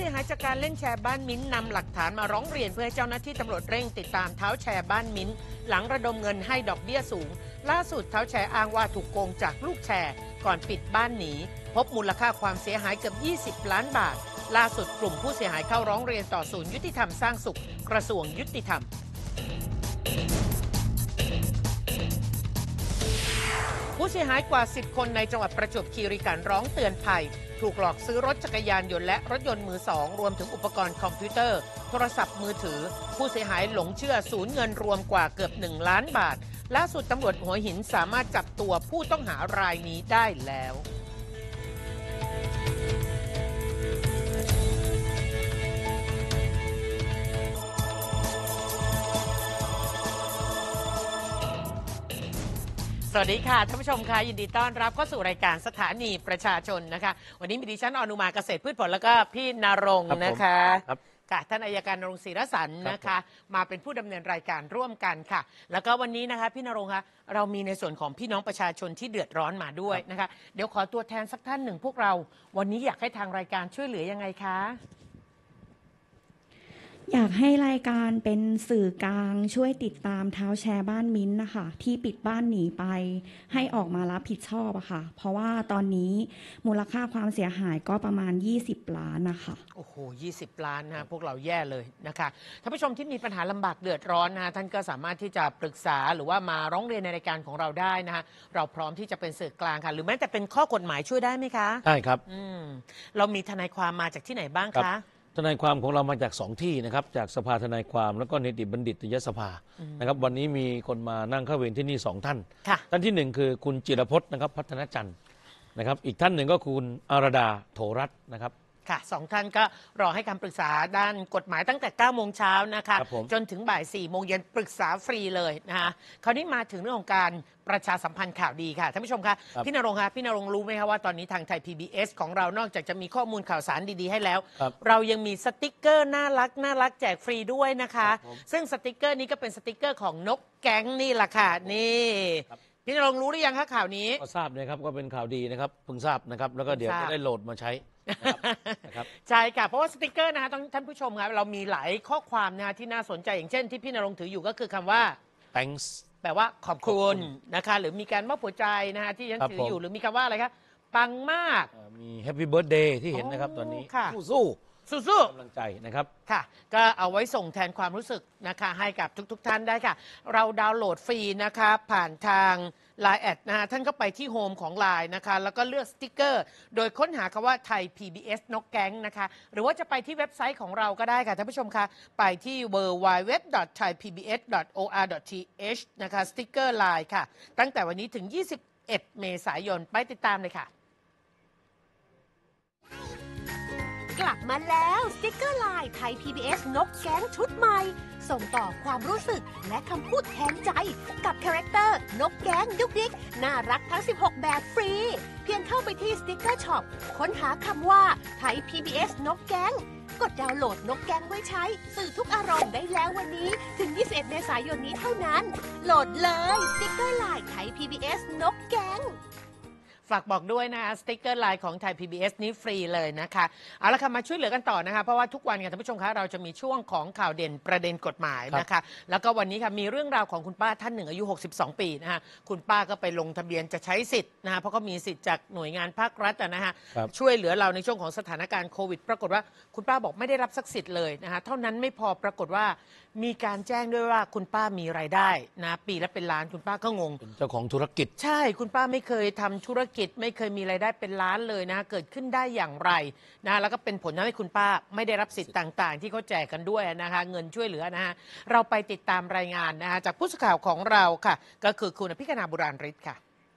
สียหายจากการเล่นแชร์บ้านมิ้นท์นำหลักฐานมาร้องเรียนเพื่อให้เจ้าหน้าที่ตำรวจเร่งติดตามเท้าแชร์บ้านมิ้นท์หลังระดมเงินให้ดอกเบี้ยสูงล่าสุดเท้าแชร์อ้างว่าถูกโกงจากลูกแชร์ก่อนปิดบ้านหนีพบมูลค่าความเสียหายเกือบ20 ล้านบาทล่าสุดกลุ่มผู้เสียหายเข้าร้องเรียนต่อศูนย์ยุติธรรมสร้างสุขกระทรวงยุติธรรมผู้เสียหายกว่า10 คนในจังหวัดประจวบคีรีขันธ์ร้องเตือนภัยถูกหลอกซื้อรถจักรยานยนต์และรถยนต์มือสองรวมถึงอุปกรณ์คอมพิวเตอร์โทรศัพท์มือถือผู้เสียหายหลงเชื่อสูญเงินรวมกว่าเกือบ1 ล้านบาทล่าสุดตำรวจหัวหินสามารถจับตัวผู้ต้องหารายนี้ได้แล้วสวัสดีค่ะท่านผู้ชมค่ะยินดีต้อนรับเข้าสู่รายการสถานีประชาชนนะคะวันนี้มีดิฉันอนุมาเกษตรพืชผลแล้วก็พี่ณรงค์นะคะค่ะท่านอัยการณรงค์ศิรสันนะคะมาเป็นผู้ดำเนินรายการร่วมกันค่ะแล้วก็วันนี้นะคะพี่ณรงค์คะเรามีในส่วนของพี่น้องประชาชนที่เดือดร้อนมาด้วยนะคะเดี๋ยวขอตัวแทนสักท่านหนึ่งพวกเราวันนี้อยากให้ทางรายการช่วยเหลือยังไงคะอยากให้รายการเป็นสื่อกลางช่วยติดตามเท้าแชร์บ้านมิ้นท์นะคะที่ปิดบ้านหนีไปให้ออกมารับผิดชอบอะค่ะเพราะว่าตอนนี้มูลค่าความเสียหายก็ประมาณ20 ล้านนะคะโอ้โห20 ล้านนะพวกเราแย่เลยนะคะท่านผู้ชมที่มีปัญหาลำบากเดือดร้อนนะท่านก็สามารถที่จะปรึกษาหรือว่ามาร้องเรียนในรายการของเราได้นะคะเราพร้อมที่จะเป็นสื่อกลางค่ะหรือแม้แต่เป็นข้อกฎหมายช่วยได้ไหมคะได้ครับเรามีทนายความมาจากที่ไหนบ้างคะทนายความของเรามาจาก2 ที่นะครับจากสภาทนายความแล้วก็นิติบัณฑิตยสภานะครับวันนี้มีคนมานั่งเข้าเวรที่นี่2 ท่านท่านที่1คือคุณจิรพจน์นะครับพัฒนจันทร์นะครับอีกท่านหนึ่งก็คุณอารดาโถรัตน์นะครับค่ะ2 ท่านก็รอให้คำปรึกษาด้านกฎหมายตั้งแต่9 โมงเช้านะคะจนถึงบ่าย4 โมงเย็นปรึกษาฟรีเลยนะคะคราวนี้มาถึงเรื่องของการประชาสัมพันธ์ข่าวดีค่ะท่านผู้ชมคะพี่ณรงค์คะพี่ณรงค์รู้ไหมคะว่าตอนนี้ทางไทย PBS ของเรานอกจากจะมีข้อมูลข่าวสารดีๆให้แล้วเรายังมีสติกเกอร์น่ารักแจกฟรีด้วยนะคะซึ่งสติกเกอร์นี้ก็เป็นสติกเกอร์ของนกแก๊งนี่แหละค่ะนี่พี่ณรงค์รู้หรือยังคะข่าวนี้ก็ทราบนะครับก็เป็นข่าวดีนะครับเพิ่งทราบนะครับแล้วก็เดี๋ยวจะได้โหลดมาใช้ใช่ค่ะเพราะว่าสติกเกอร์นะคะท่านผู้ชมครับเรามีหลายข้อความนะคะที่น่าสนใจอย่างเช่นที่พี่ณรงค์ถืออยู่ก็คือคำว่า thanks แปลว่าขอบคุณนะคะหรือมีการมอบหัวใจนะคะที่ฉันถืออยู่หรือมีคำว่าอะไรคะปังมากมี Happy Birthday ที่เห็นนะครับตอนนี้สู้กำลังใจนะครับค่ะก็เอาไว้ส่งแทนความรู้สึกนะคะให้กับทุกท่านได้ค่ะเราดาวน์โหลดฟรีนะคะผ่านทาง Line แอดนะคะท่านก็ไปที่โฮมของ Line นะคะแล้วก็เลือกสติ๊กเกอร์โดยค้นหาคำว่าไทย PBS นกแก๊งนะคะหรือว่าจะไปที่เว็บไซต์ของเราก็ได้ค่ะท่านผู้ชมคะไปที่ www.thaipbs.or.th นะคะสติ๊กเกอร์ Line ค่ะตั้งแต่วันนี้ถึง21 เมษายนไปติดตามเลยค่ะกลับมาแล้วสติ๊กเกอร์ไลน์ไทย PBS นกแก๊งชุดใหม่ส่งต่อความรู้สึกและคำพูดแทนใจกับคาแรคเตอร์นกแก๊งดุกดิกน่ารักทั้ง16แบบฟรีเพียงเข้าไปที่สติ๊กเกอร์ช็อปค้นหาคำว่าไทย PBS นกแก๊งกดดาวน์โหลดนกแก๊งไว้ใช้สื่อทุกอารมณ์ได้แล้ววันนี้ถึง21 เมษายนนี้เท่านั้นโหลดเลยสติ๊กเกอร์ไลน์ไทย PBS นกแก๊งฝากบอกด้วยนะคะสติ๊กเกอร์ไลน์ของไทย PBS นี้ฟรีเลยนะคะเอาละค่ะมาช่วยเหลือกันต่อนะคะเพราะว่าทุกวันค่ะท่านผู้ชมคะเราจะมีช่วงของข่าวเด่นประเด็นกฎหมายนะคะแล้วก็วันนี้ค่ะมีเรื่องราวของคุณป้าท่านหนึ่งอายุ62 ปีนะคะคุณป้าก็ไปลงทะเบียนจะใช้สิทธิ์นะคะเพราะก็มีสิทธิ์จากหน่วยงานภาครัฐนะคะช่วยเหลือเราในช่วงของสถานการณ์โควิดปรากฏว่าคุณป้าบอกไม่ได้รับสักสิทธิ์เลยนะคะเท่านั้นไม่พอปรากฏว่ามีการแจ้งด้วยว่าคุณป้ามีรายได้นะปีละเป็นล้านคุณป้าก็งงเป็นเจ้าของธุรกิจใช่คุณป้าไม่เคยทำธุรกิจไม่เคยมีรายได้เป็นล้านเลยนะเกิดขึ้นได้อย่างไรนะแล้วก็เป็นผลทำให้คุณป้าไม่ได้รับสิทธิ์ต่างๆที่เขาแจกกันด้วยนะคะเงินช่วยเหลือนะคะเราไปติดตามรายงานนะคะจากผู้สื่อข่าวของเราค่ะก็คือคุณอภิคณาบุราริศค่ะ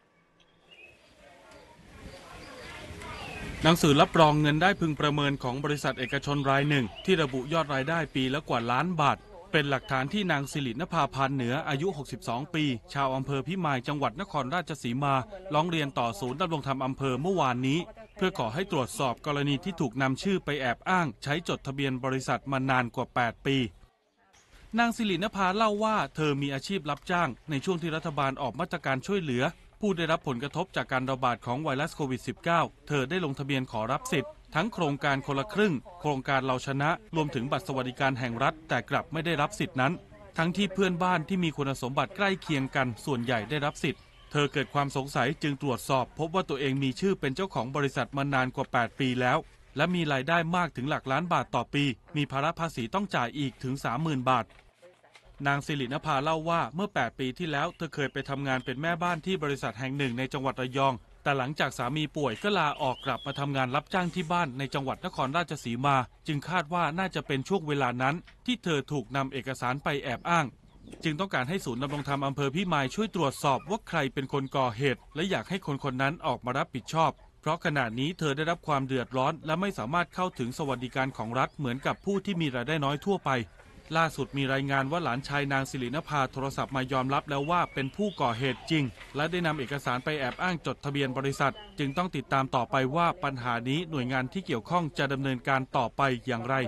หนังสือรับรองเงินได้พึงประเมินของบริษัทเอกชนรายหนึ่งที่ระบุยอดรายได้ปีละกว่าล้านบาทเป็นหลักฐานที่นางสิรินภาพานเหนืออายุ62 ปีชาวอำเภอพิมายจังหวัดนครราชสีมาร้องเรียนต่อศูนย์ดำรงธรรมอำเภอเมื่อวานนี้เพื่อขอให้ตรวจสอบกรณีที่ถูกนำชื่อไปแอบอ้างใช้จดทะเบียนบริษัทมานานกว่า8 ปีนางสิรินภาเล่าว่าเธอมีอาชีพรับจ้างในช่วงที่รัฐบาลออกมาตรการช่วยเหลือผู้ได้รับผลกระทบจากการระบาดของไวรัสโควิด -19 เธอได้ลงทะเบียนขอรับสิทธิ์ทั้งโครงการคนละครึ่งโครงการเราชนะรวมถึงบัตรสวัสดิการแห่งรัฐแต่กลับไม่ได้รับสิทธินั้นทั้งที่เพื่อนบ้านที่มีคุณสมบัติใกล้เคียงกันส่วนใหญ่ได้รับสิทธิ์เธอเกิดความสงสัยจึงตรวจสอบพบว่าตัวเองมีชื่อเป็นเจ้าของบริษัทมานานกว่า8 ปีแล้วและมีรายได้มากถึงหลักล้านบาทต่อปีมีภาระภาษีต้องจ่ายอีกถึง 30,000 บาทนางสิรินภาเล่าว่าเมื่อ8 ปีที่แล้วเธอเคยไปทำงานเป็นแม่บ้านที่บริษัทแห่งหนึ่งในจังหวัดระยองแต่หลังจากสามีป่วยก็ลาออกกลับมาทำงานรับจ้างที่บ้านในจังหวัดนครราชสีมาจึงคาดว่าน่าจะเป็นช่วงเวลานั้นที่เธอถูกนำเอกสารไปแอบอ้างจึงต้องการให้ศูนย์ดำรงธรรมอำเภอพิมายช่วยตรวจสอบว่าใครเป็นคนก่อเหตุและอยากให้คนนั้นออกมารับผิดชอบเพราะขณะนี้เธอได้รับความเดือดร้อนและไม่สามารถเข้าถึงสวัสดิการของรัฐเหมือนกับผู้ที่มีรายได้น้อยทั่วไปล่าสุดมีรายงานว่าหลานชายนางสิรินภาโทรศัพท์มายอมรับแล้วว่าเป็นผู้ก่อเหตุจริงและได้นำเอกสารไปแอบอ้างจดทะเบียนบริษัทจึงต้องติดตามต่อไปว่าปัญหานี้หน่วยงานที่เกี่ยวข้องจะดำเนินการต่อไปอย่างไร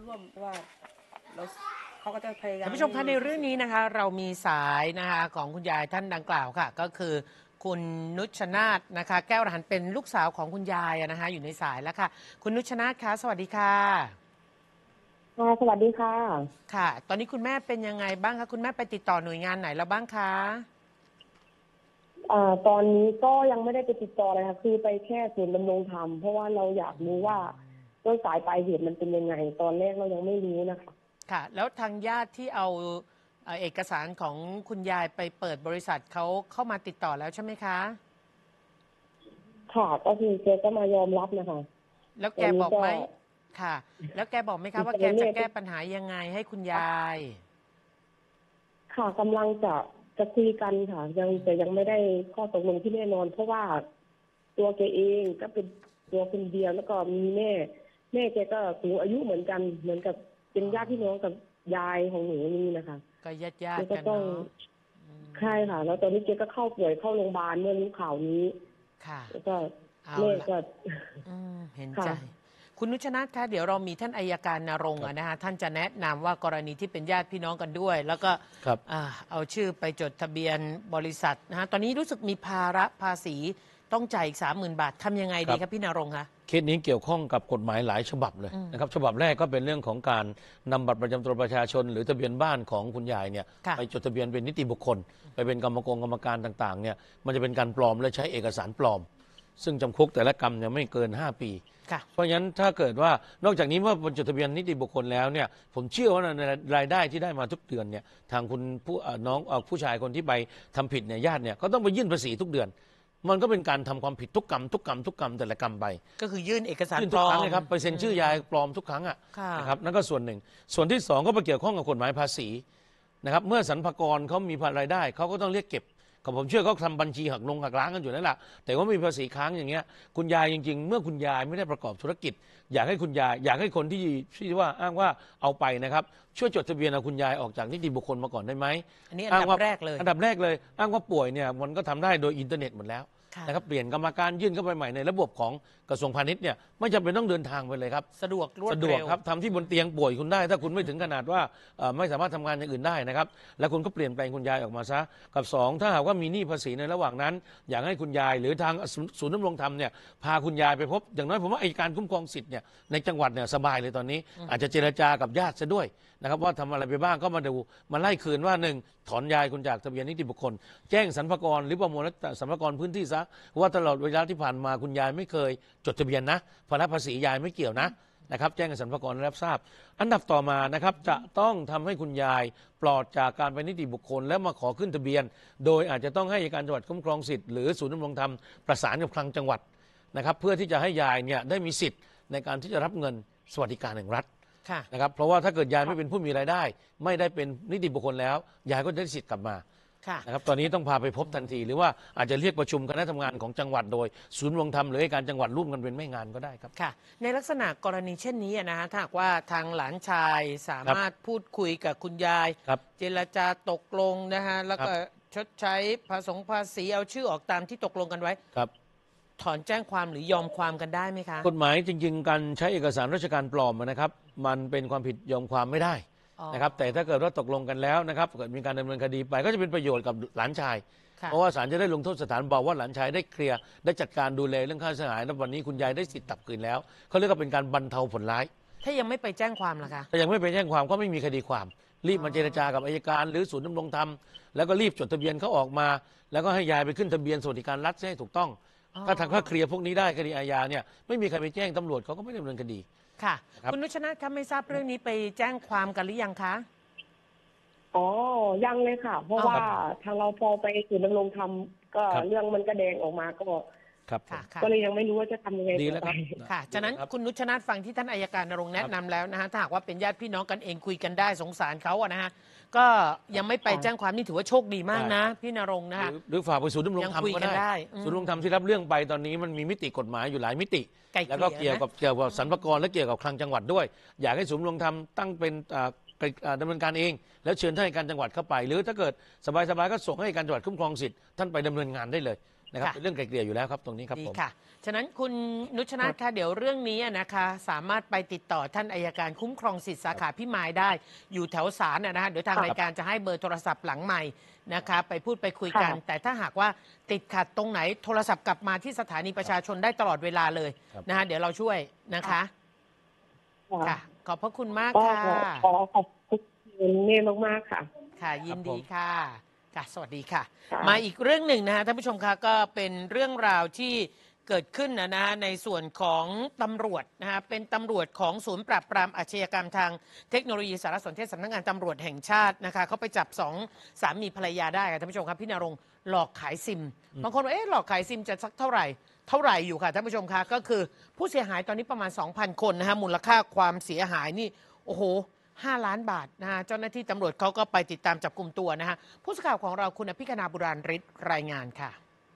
ท่านผู้ชมคะในเรื่องนี้นะคะเรามีสายนะคะของคุณยายท่านดังกล่าวค่ะก็คือคุณนุชนาธนะคะแก้วรหันเป็นลูกสาวของคุณยายนะคะอยู่ในสายแล้วค่ะคุณนุชนาธคะสวัสดีค่ะสวัสดีค่ะค่ะตอนนี้คุณแม่เป็นยังไงบ้างคะคุณแม่ไปติดต่อหน่วยงานไหนแล้วบ้างคะตอนนี้ก็ยังไม่ได้ไปติดต่อเลยค่ะคือไปแค่ศูนย์ดำรงธรรมเพราะว่าเราอยากรู้ว่าต้นสายปลายเหตุมันเป็นยังไงตอนแรกเรายังไม่รู้นะคะค่ะแล้วทางญาติที่เอาเอกสารของคุณยายไปเปิดบริษัทเขาเข้ามาติดต่อแล้วใช่ไหมคะค่ะก็คือแกก็มายอมรับนะคะแล้วแกบอกไหมค่ะแล้วแกบอกไหมคะว่าแกจะแก้ปัญหายังไงให้คุณยายค่ะกำลังจะคุยกันค่ะยังไม่ได้ข้อตกลงที่แน่นอนเพราะว่าตัวแกเองก็เป็นตัวคนเดียวแล้วก็มีแม่แกก็สูงอายุเหมือนกันเหมือนกับเป็นญาติพี่น้องกับยายของหนูนี่นะคะก็ญาติกันเนาะใช่ค่ะแล้วตอนนี้แกก็เข้าป่วยเข้าโรงพยาบาลเมื่อรู้ข่าวนี้ค่ะแล้วก็แม่ก็เห็นใจคุณนุชนาธคะเดี๋ยวเรามีท่านอัยการณรงค์นะคะท่านจะแนะนำว่ากรณีที่เป็นญาติพี่น้องกันด้วยแล้วก็เอาชื่อไปจดทะเบียนบริษัทนะฮะตอนนี้รู้สึกมีภาระภาษีต้องจ่ายอีก 30,000 บาททำยังไงดีครับพี่ณรงค์คะเคสนี้เกี่ยวข้องกับกฎหมายหลายฉบับเลยนะครับฉบับแรกก็เป็นเรื่องของการนำบัตรประจำตัวประชาชนหรือทะเบียนบ้านของคุณยายเนี่ยไปจดทะเบียนเป็นนิติบุคคลไปเป็นกรรมการต่างๆเนี่ยมันจะเป็นการปลอมและใช้เอกสารปลอมซึ่งจำคุกแต่ละกรรมเนี่ยไม่เกิน5 ปีเพราะฉะนั้นถ้าเกิดว่านอกจากนี้เมื่อบนจดทะเบียนนิติบุคคลแล้วเนี่ยผมเชื่อว่าในรายได้ที่ได้มาทุกเดือนเนี่ยทางคุณผู้ชายคนที่ไปทำผิดเนี่ยญาติเนี่ยก็ต้องไปยื่นภาษีทุกเดือนมันก็เป็นการทำความผิดทุกกรรมแต่ละกรรมไปก็คือยื่นเอกสารปลอมนะครับไปเซ็นชื่อยายปลอมทุกครั้งนะครับนั่นก็ส่วนหนึ่งส่วนที่2ก็ไปเกี่ยวข้องกับกฎหมายภาษีนะครับเมื่อสรรพากรเขามีรายได้เขาก็ต้องเรียกเก็บผมเชื่อเขาทำบัญชีหักล้างกันอยู่นั่นแหละแต่ว่ามีภาษีค้างอย่างเงี้ยคุณยายจริงๆเมื่อคุณยายไม่ได้ประกอบธุรกิจอยากให้คุณยายอยากให้คนที่ว่าอ้างว่าเอาไปนะครับช่วยจดทะเบียนเอาคุณยายออกจากนิติบุคคลมาก่อนได้ไหมอันนี้อันดับแรกเลยอ้างว่าป่วยเนี่ยมันก็ทำได้โดยอินเทอร์เน็ตหมดแล้วนะครับเปลี่ยนกรรมการยื่นเข้าไปใหม่ในระบบของกระทรวงพาณิชย์เนี่ยไม่จำเป็นต้องเดินทางไปเลยครับสะดวกรวดเร็วครับทำที่บนเตียงป่วยคุณได้ถ้าคุณไม่ถึงขนาดว่าไม่สามารถทำงานอย่างอื่นได้นะครับแล้วคุณก็เปลี่ยนแปลงคุณยายออกมาซะกับ2ถ้าหากว่ามีหนี้ภาษีในระหว่างนั้นอยากให้คุณยายหรือทางศูนย์ดำรงธรรมเนี่ยพาคุณยายไปพบอย่างน้อยผมว่าอัยการคุ้มครองสิทธิ์เนี่ยในจังหวัดเนี่ยสบายเลยตอนนี้อาจจะเจรจากับญาติซะด้วยนะครับว่าทำอะไรไปบ้างก็มาดูมาไล่คืนว่า1ถอนยายคุณจากทะเบียนนิติบุคคลแจ้งสรรพากรหรือประมวลสรรพากรพื้นที่ซะว่าตลอดเวลาที่ผ่านมาคุณยายไม่เคยจดทะเบียนนะภาษียายไม่เกี่ยวนะครับแจ้งกับสรรพากรรับทราบอันดับต่อมานะครับจะต้องทำให้คุณยายปลอดจากการเป็นนิติบุคคลแล้วมาขอขึ้นทะเบียนโดยอาจจะต้องให้อัยการจังหวัดคุ้มครองสิทธิ์หรือศูนย์ดำรงธรรมประสานกับคลังจังหวัดนะครับเพื่อที่จะให้ยายเนี่ยได้มีสิทธิ์ในการที่จะรับเงินสวัสดิการแห่งรัฐนะครับเพราะว่าถ้าเกิดยายไม่เป็นผู้มีรายได้ไม่ได้เป็นนิติบุคคลแล้วยายก็ได้สิทธิ์กลับมานะครับตอนนี้ต้องพาไปพบทันทีหรือว่าอาจจะเรียกประชุมคณะทำงานของจังหวัดโดยศูนย์ดำรงธรรมหรืออัยการจังหวัดร่วมกันเป็นแม่งานก็ได้ครับค่ะในลักษณะกรณีเช่นนี้นะฮะถ้าว่าทางหลานชายสามารถพูดคุยกับคุณยายเจรจาตกลงนะฮะแล้วก็ชดใช้ภาษีเอาชื่อออกตามที่ตกลงกันไว้ถอนแจ้งความหรือยอมความกันได้ไหมคะกฎหมายจริงๆการใช้เอกสารราชการปลอมนะครับมันเป็นความผิดยอมความไม่ได้นะครับแต่ถ้าเกิดว่าตกลงกันแล้วนะครับเกิดมีการดำเนินคดีไปก็จะเป็นประโยชน์กับหลานชายเพราะว่าศาลจะได้ลงโทษสถานเบาว่าหลานชายได้เคลียร์ได้จัดการดูแลเรื่องค่าเสียหายแล้ววันนี้คุณยายได้สิทธิ์กลับคืนแล้วเขาเรียกว่าเป็นการบรรเทาผลร้ายถ้ายังไม่ไปแจ้งความล่ะคะถ้ายังไม่ไปแจ้งความก็ไม่มีคดีความรีบมาเจรจากับอัยการหรือศูนย์ดำรงธรรมแล้วก็รีบจดทะเบียนเขาออกมาแล้วก็ให้ยายไปขึ้นทะเบียนสวัสดิการรัฐให้ถูกต้องถ้าทางเคลียร์พวกนี้ได้คดีอาญาเนี่ยไม่มีใครไปแจ้งตำรวจเขาก็ไม่ดำเนินคดีค่ะคุณนุชนาถคะไม่ทราบเรื่องนี้ไปแจ้งความกันหรือยังคะอ๋อยังเลยค่ะเพราะว่าทางเราพอไปศูนย์ดำรงธรรมก็เรื่องมันก็แดงออกมาก็เลยยังไม่รู้ว่าจะทำยังไงดีแล้วครับค่ะฉะนั้นคุณนุชนาถฟังที่ท่านอัยการณรงค์แนะนำแล้วนะฮะถ้าหากว่าเป็นญาติพี่น้องกันเองคุยกันได้สงสารเขาอะนะฮะก็ยังไม่ไปแจ้งความนี่ถือว่าโชคดีมากนะพี่ณรงค์นะฮะหรือฝากไปศูนย์ดำรงธรรมก็ได้ศูนย์ดำรงธรรมที่รับเรื่องไปตอนนี้มันมีมิติกฎหมายอยู่หลายมิติแล้วก็เกี่ยวกับสรรพากรและเกี่ยวกับคลังจังหวัดด้วยอยากให้ศูนย์ดำรงธรรมตั้งเป็นดำเนินการเองแล้วเชิญท่านอัยการจังหวัดเข้าไปหรือถ้าเกิดสบายๆก็ส่งให้อัยการจังหวัดคุ้มครองสิทธิ์ท่านไปดำเนินงานได้เลยนะครับเป็นเรื่องไกลเกลี่ยอยู่แล้วครับตรงนี้ครับผมค่ะฉะนั้นคุณนุชนาถคะเดี๋ยวเรื่องนี้นะคะสามารถไปติดต่อท่านอัยการคุ้มครองสิทธิสาขาพิมายได้อยู่แถวศาลนะฮะเดี๋ยวทางรายการจะให้เบอร์โทรศัพท์หลังใหม่นะคะไปพูดไปคุยกันแต่ถ้าหากว่าติดขัดตรงไหนโทรศัพท์กลับมาที่สถานีประชาชนได้ตลอดเวลาเลยนะฮะเดี๋ยวเราช่วยนะคะค่ะขอบพระคุณมากค่ะขอบคุณเน่มากๆค่ะค่ะยินดีค่ะสวัสดีค่ะมาอีกเรื่องหนึ่งนะฮะท่านผู้ชมคะก็เป็นเรื่องราวที่เกิดขึ้นนะฮะในส่วนของตำรวจนะฮะเป็นตำรวจของศูนย์ปราบปรามอาชญากรรมทางเทคโนโลยีสารสนเทศสำนักงานตำรวจแห่งชาตินะคะเขาไปจับ2สามีภรรยาได้ค่ะท่านผู้ชมครับพี่ณรงค์หลอกขายซิมบางคนว่าหลอกขายซิมจะสักเท่าไหร่อยู่ค่ะท่านผู้ชมคะก็คือผู้เสียหายตอนนี้ประมาณ 2,000 คนนะฮะมูลค่าความเสียหายนี่โอ้โห5 ล้านบาทนะฮะเจ้าหน้าที่ตำรวจเขาก็ไปติดตามจับกลุ่มตัวนะฮะผู้สื่อข่าวของเราคุณอภิคณาบุราริศรายงานค่ะ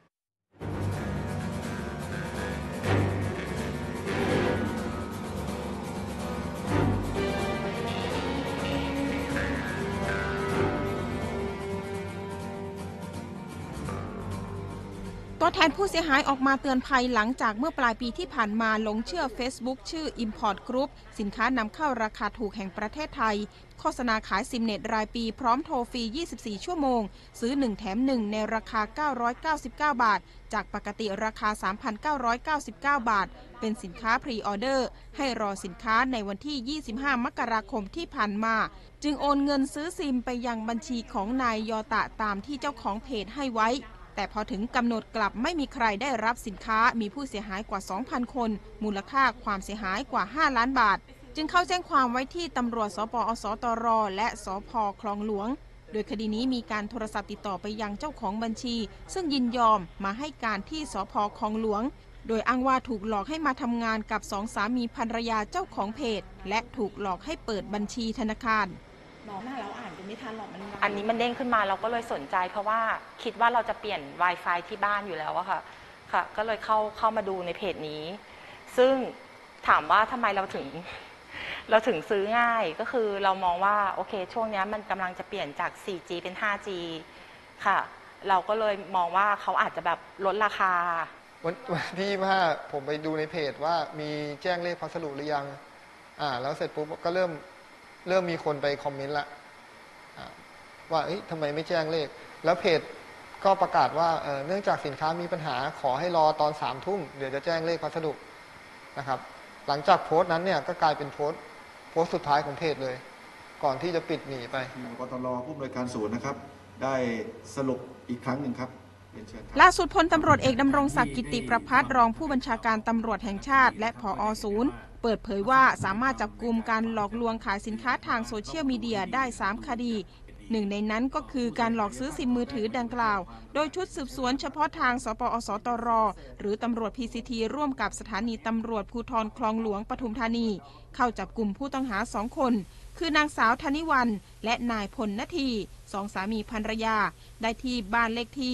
ตัวแทนผู้เสียหายออกมาเตือนภัยหลังจากเมื่อปลายปีที่ผ่านมาหลงเชื่อ Facebook ชื่อ Import Group สินค้านำเข้าราคาถูกแห่งประเทศไทยโฆษณาขายซิมเน็ตรายปีพร้อมโทรฟรี 24 ชั่วโมงซื้อ1แถม1ในราคา999 บาทจากปกติราคา 3,999 บาทเป็นสินค้าพรีออเดอร์ให้รอสินค้าในวันที่ 25 มกราคมที่ผ่านมาจึงโอนเงินซื้อซิมไปยังบัญชีของนายยอตะตามที่เจ้าของเพจให้ไว้แต่พอถึงกำหนดกลับไม่มีใครได้รับสินค้ามีผู้เสียหายกว่า 2,000 คนมูลค่าความเสียหายกว่า 5 ล้านบาทจึงเข้าแจ้งความไว้ที่ตำรวจสปอสตรและสพคลองหลวงโดยคดีนี้มีการโทรศัพท์ติดต่อไปยังเจ้าของบัญชีซึ่งยินยอมมาให้การที่สพคลองหลวงโดยอ้างว่าถูกหลอกให้มาทำงานกับ2 สามีภรรยาเจ้าของเพจและถูกหลอกให้เปิดบัญชีธนาคารน้องเราอ่านกันไม่ทันหรอกอันนี้มันเด้งขึ้นมาเราก็เลยสนใจเพราะว่าคิดว่าเราจะเปลี่ยน Wi-Fi ที่บ้านอยู่แล้วอะค่ะก็เลยเข้ามาดูในเพจนี้ซึ่งถามว่าทำไมเราถึงซื้อง่ายก็คือเรามองว่าโอเคช่วงนี้มันกำลังจะเปลี่ยนจาก 4G เป็น 5G ค่ะเราก็เลยมองว่าเขาอาจจะแบบลดราคาวันที่5ผมไปดูในเพจว่ามีแจ้งเลขพัสดุหรือยังแล้วเสร็จปุ๊บก็เริ่มมีคนไปคอมเมนต์ละว่าทำไมไม่แจ้งเลขแล้วเพจก็ประกาศว่าเนื่องจากสินค้ามีปัญหาขอให้รอตอน 3 ทุ่มเดี๋ยวจะแจ้งเลขพัสดุนะครับหลังจากโพสต์นั้นเนี่ยก็กลายเป็นโพสต์สุดท้ายของเพจเลยก่อนที่จะปิดหนีไปกตร.ผู้อำนวยการศูนย์นะครับได้สรุปอีกครั้งหนึ่งครับล่าสุดพลตำรวจเอกดำรงศักดิ์กิติประภัสรองผู้บัญชาการตำรวจแห่งชาติและผอ.ศูนย์เปิดเผยว่าสามารถจับกุมการหลอกลวงขายสินค้าทางโซเชียลมีเดียได้3 คดีหนึ่งในนั้นก็คือการหลอกซื้อซิมมือถือดังกล่าวโดยชุดสืบสวนเฉพาะทางสปอสตรหรือตำรวจ PCT ร่วมกับสถานีตำรวจภูธรคลองหลวงปทุมธานีเข้าจับกุมผู้ต้องหา2 คนคือนางสาวธนิวรรณและนายพลนาที2 สามีภรรยาได้ที่บ้านเลขที่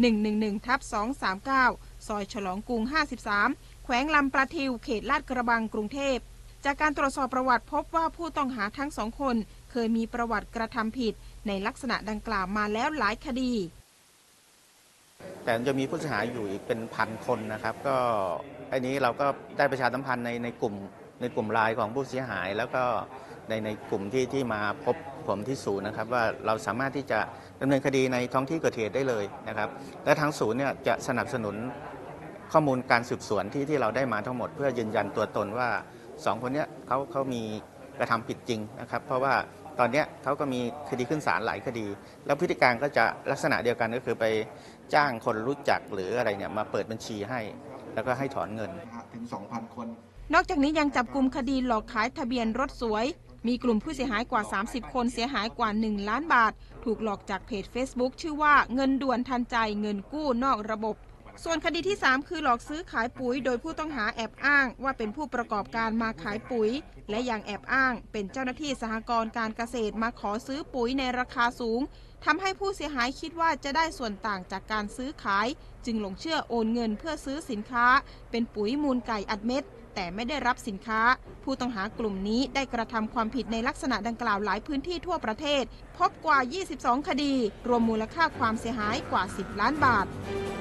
111/239ซอยฉลองกรุง53แขวงลำปะทิวเขตลาดกระบังกรุงเทพจากการตรวจสอบประวัติพบว่าผู้ต้องหาทั้ง2 คนเคยมีประวัติกระทำผิดในลักษณะดังกล่าวมาแล้วหลายคดีแต่จะมีผู้เสียหายอยู่อีกเป็น1,000 คนนะครับก็อันนี้เราก็ได้ประชาสัมพันธ์ในกลุ่มไลน์ของผู้เสียหายแล้วก็ในกลุ่มที่มาพบผมที่ศูนย์นะครับว่าเราสามารถที่จะดำเนินคดีในท้องที่เกิดเหตุได้เลยนะครับและทางศูนย์เนี่ยจะสนับสนุนข้อมูลการสืบสวนที่เราได้มาทั้งหมดเพื่อยืนยันตัวตนว่า2 คนนี้เขามีกระทำผิดจริงนะครับเพราะว่าตอนนี้เขาก็มีคดีขึ้นศาลหลายคดีแล้วพฤติการก็จะลักษณะเดียวกันก็คือไปจ้างคนรู้จักหรืออะไรเนี่ยมาเปิดบัญชีให้แล้วก็ให้ถอนเงินถึง 2,000 คนนอกจากนี้ยังจับกลุ่มคดีหลอกขายทะเบียนรถสวยมีกลุ่มผู้เสียหายกว่า30 คนเสียหายกว่า1 ล้านบาทถูกหลอกจากเพจ Facebook ชื่อว่าเงินด่วนทันใจเงินกู้นอกระบบส่วนคดีที่3คือหลอกซื้อขายปุ๋ยโดยผู้ต้องหาแอบอ้างว่าเป็นผู้ประกอบการมาขายปุ๋ยและยังแอบอ้างเป็นเจ้าหน้าที่สหกรณ์การเกษตรมาขอซื้อปุ๋ยในราคาสูงทำให้ผู้เสียหายคิดว่าจะได้ส่วนต่างจากการซื้อขายจึงหลงเชื่อโอนเงินเพื่อซื้อสินค้าเป็นปุ๋ยมูลไก่อัดเม็ดแต่ไม่ได้รับสินค้าผู้ต้องหากลุ่มนี้ได้กระทำความผิดในลักษณะดังกล่าวหลายพื้นที่ทั่วประเทศพบกว่า22 คดีรวมมูลค่าความเสียหายกว่า10 ล้านบาท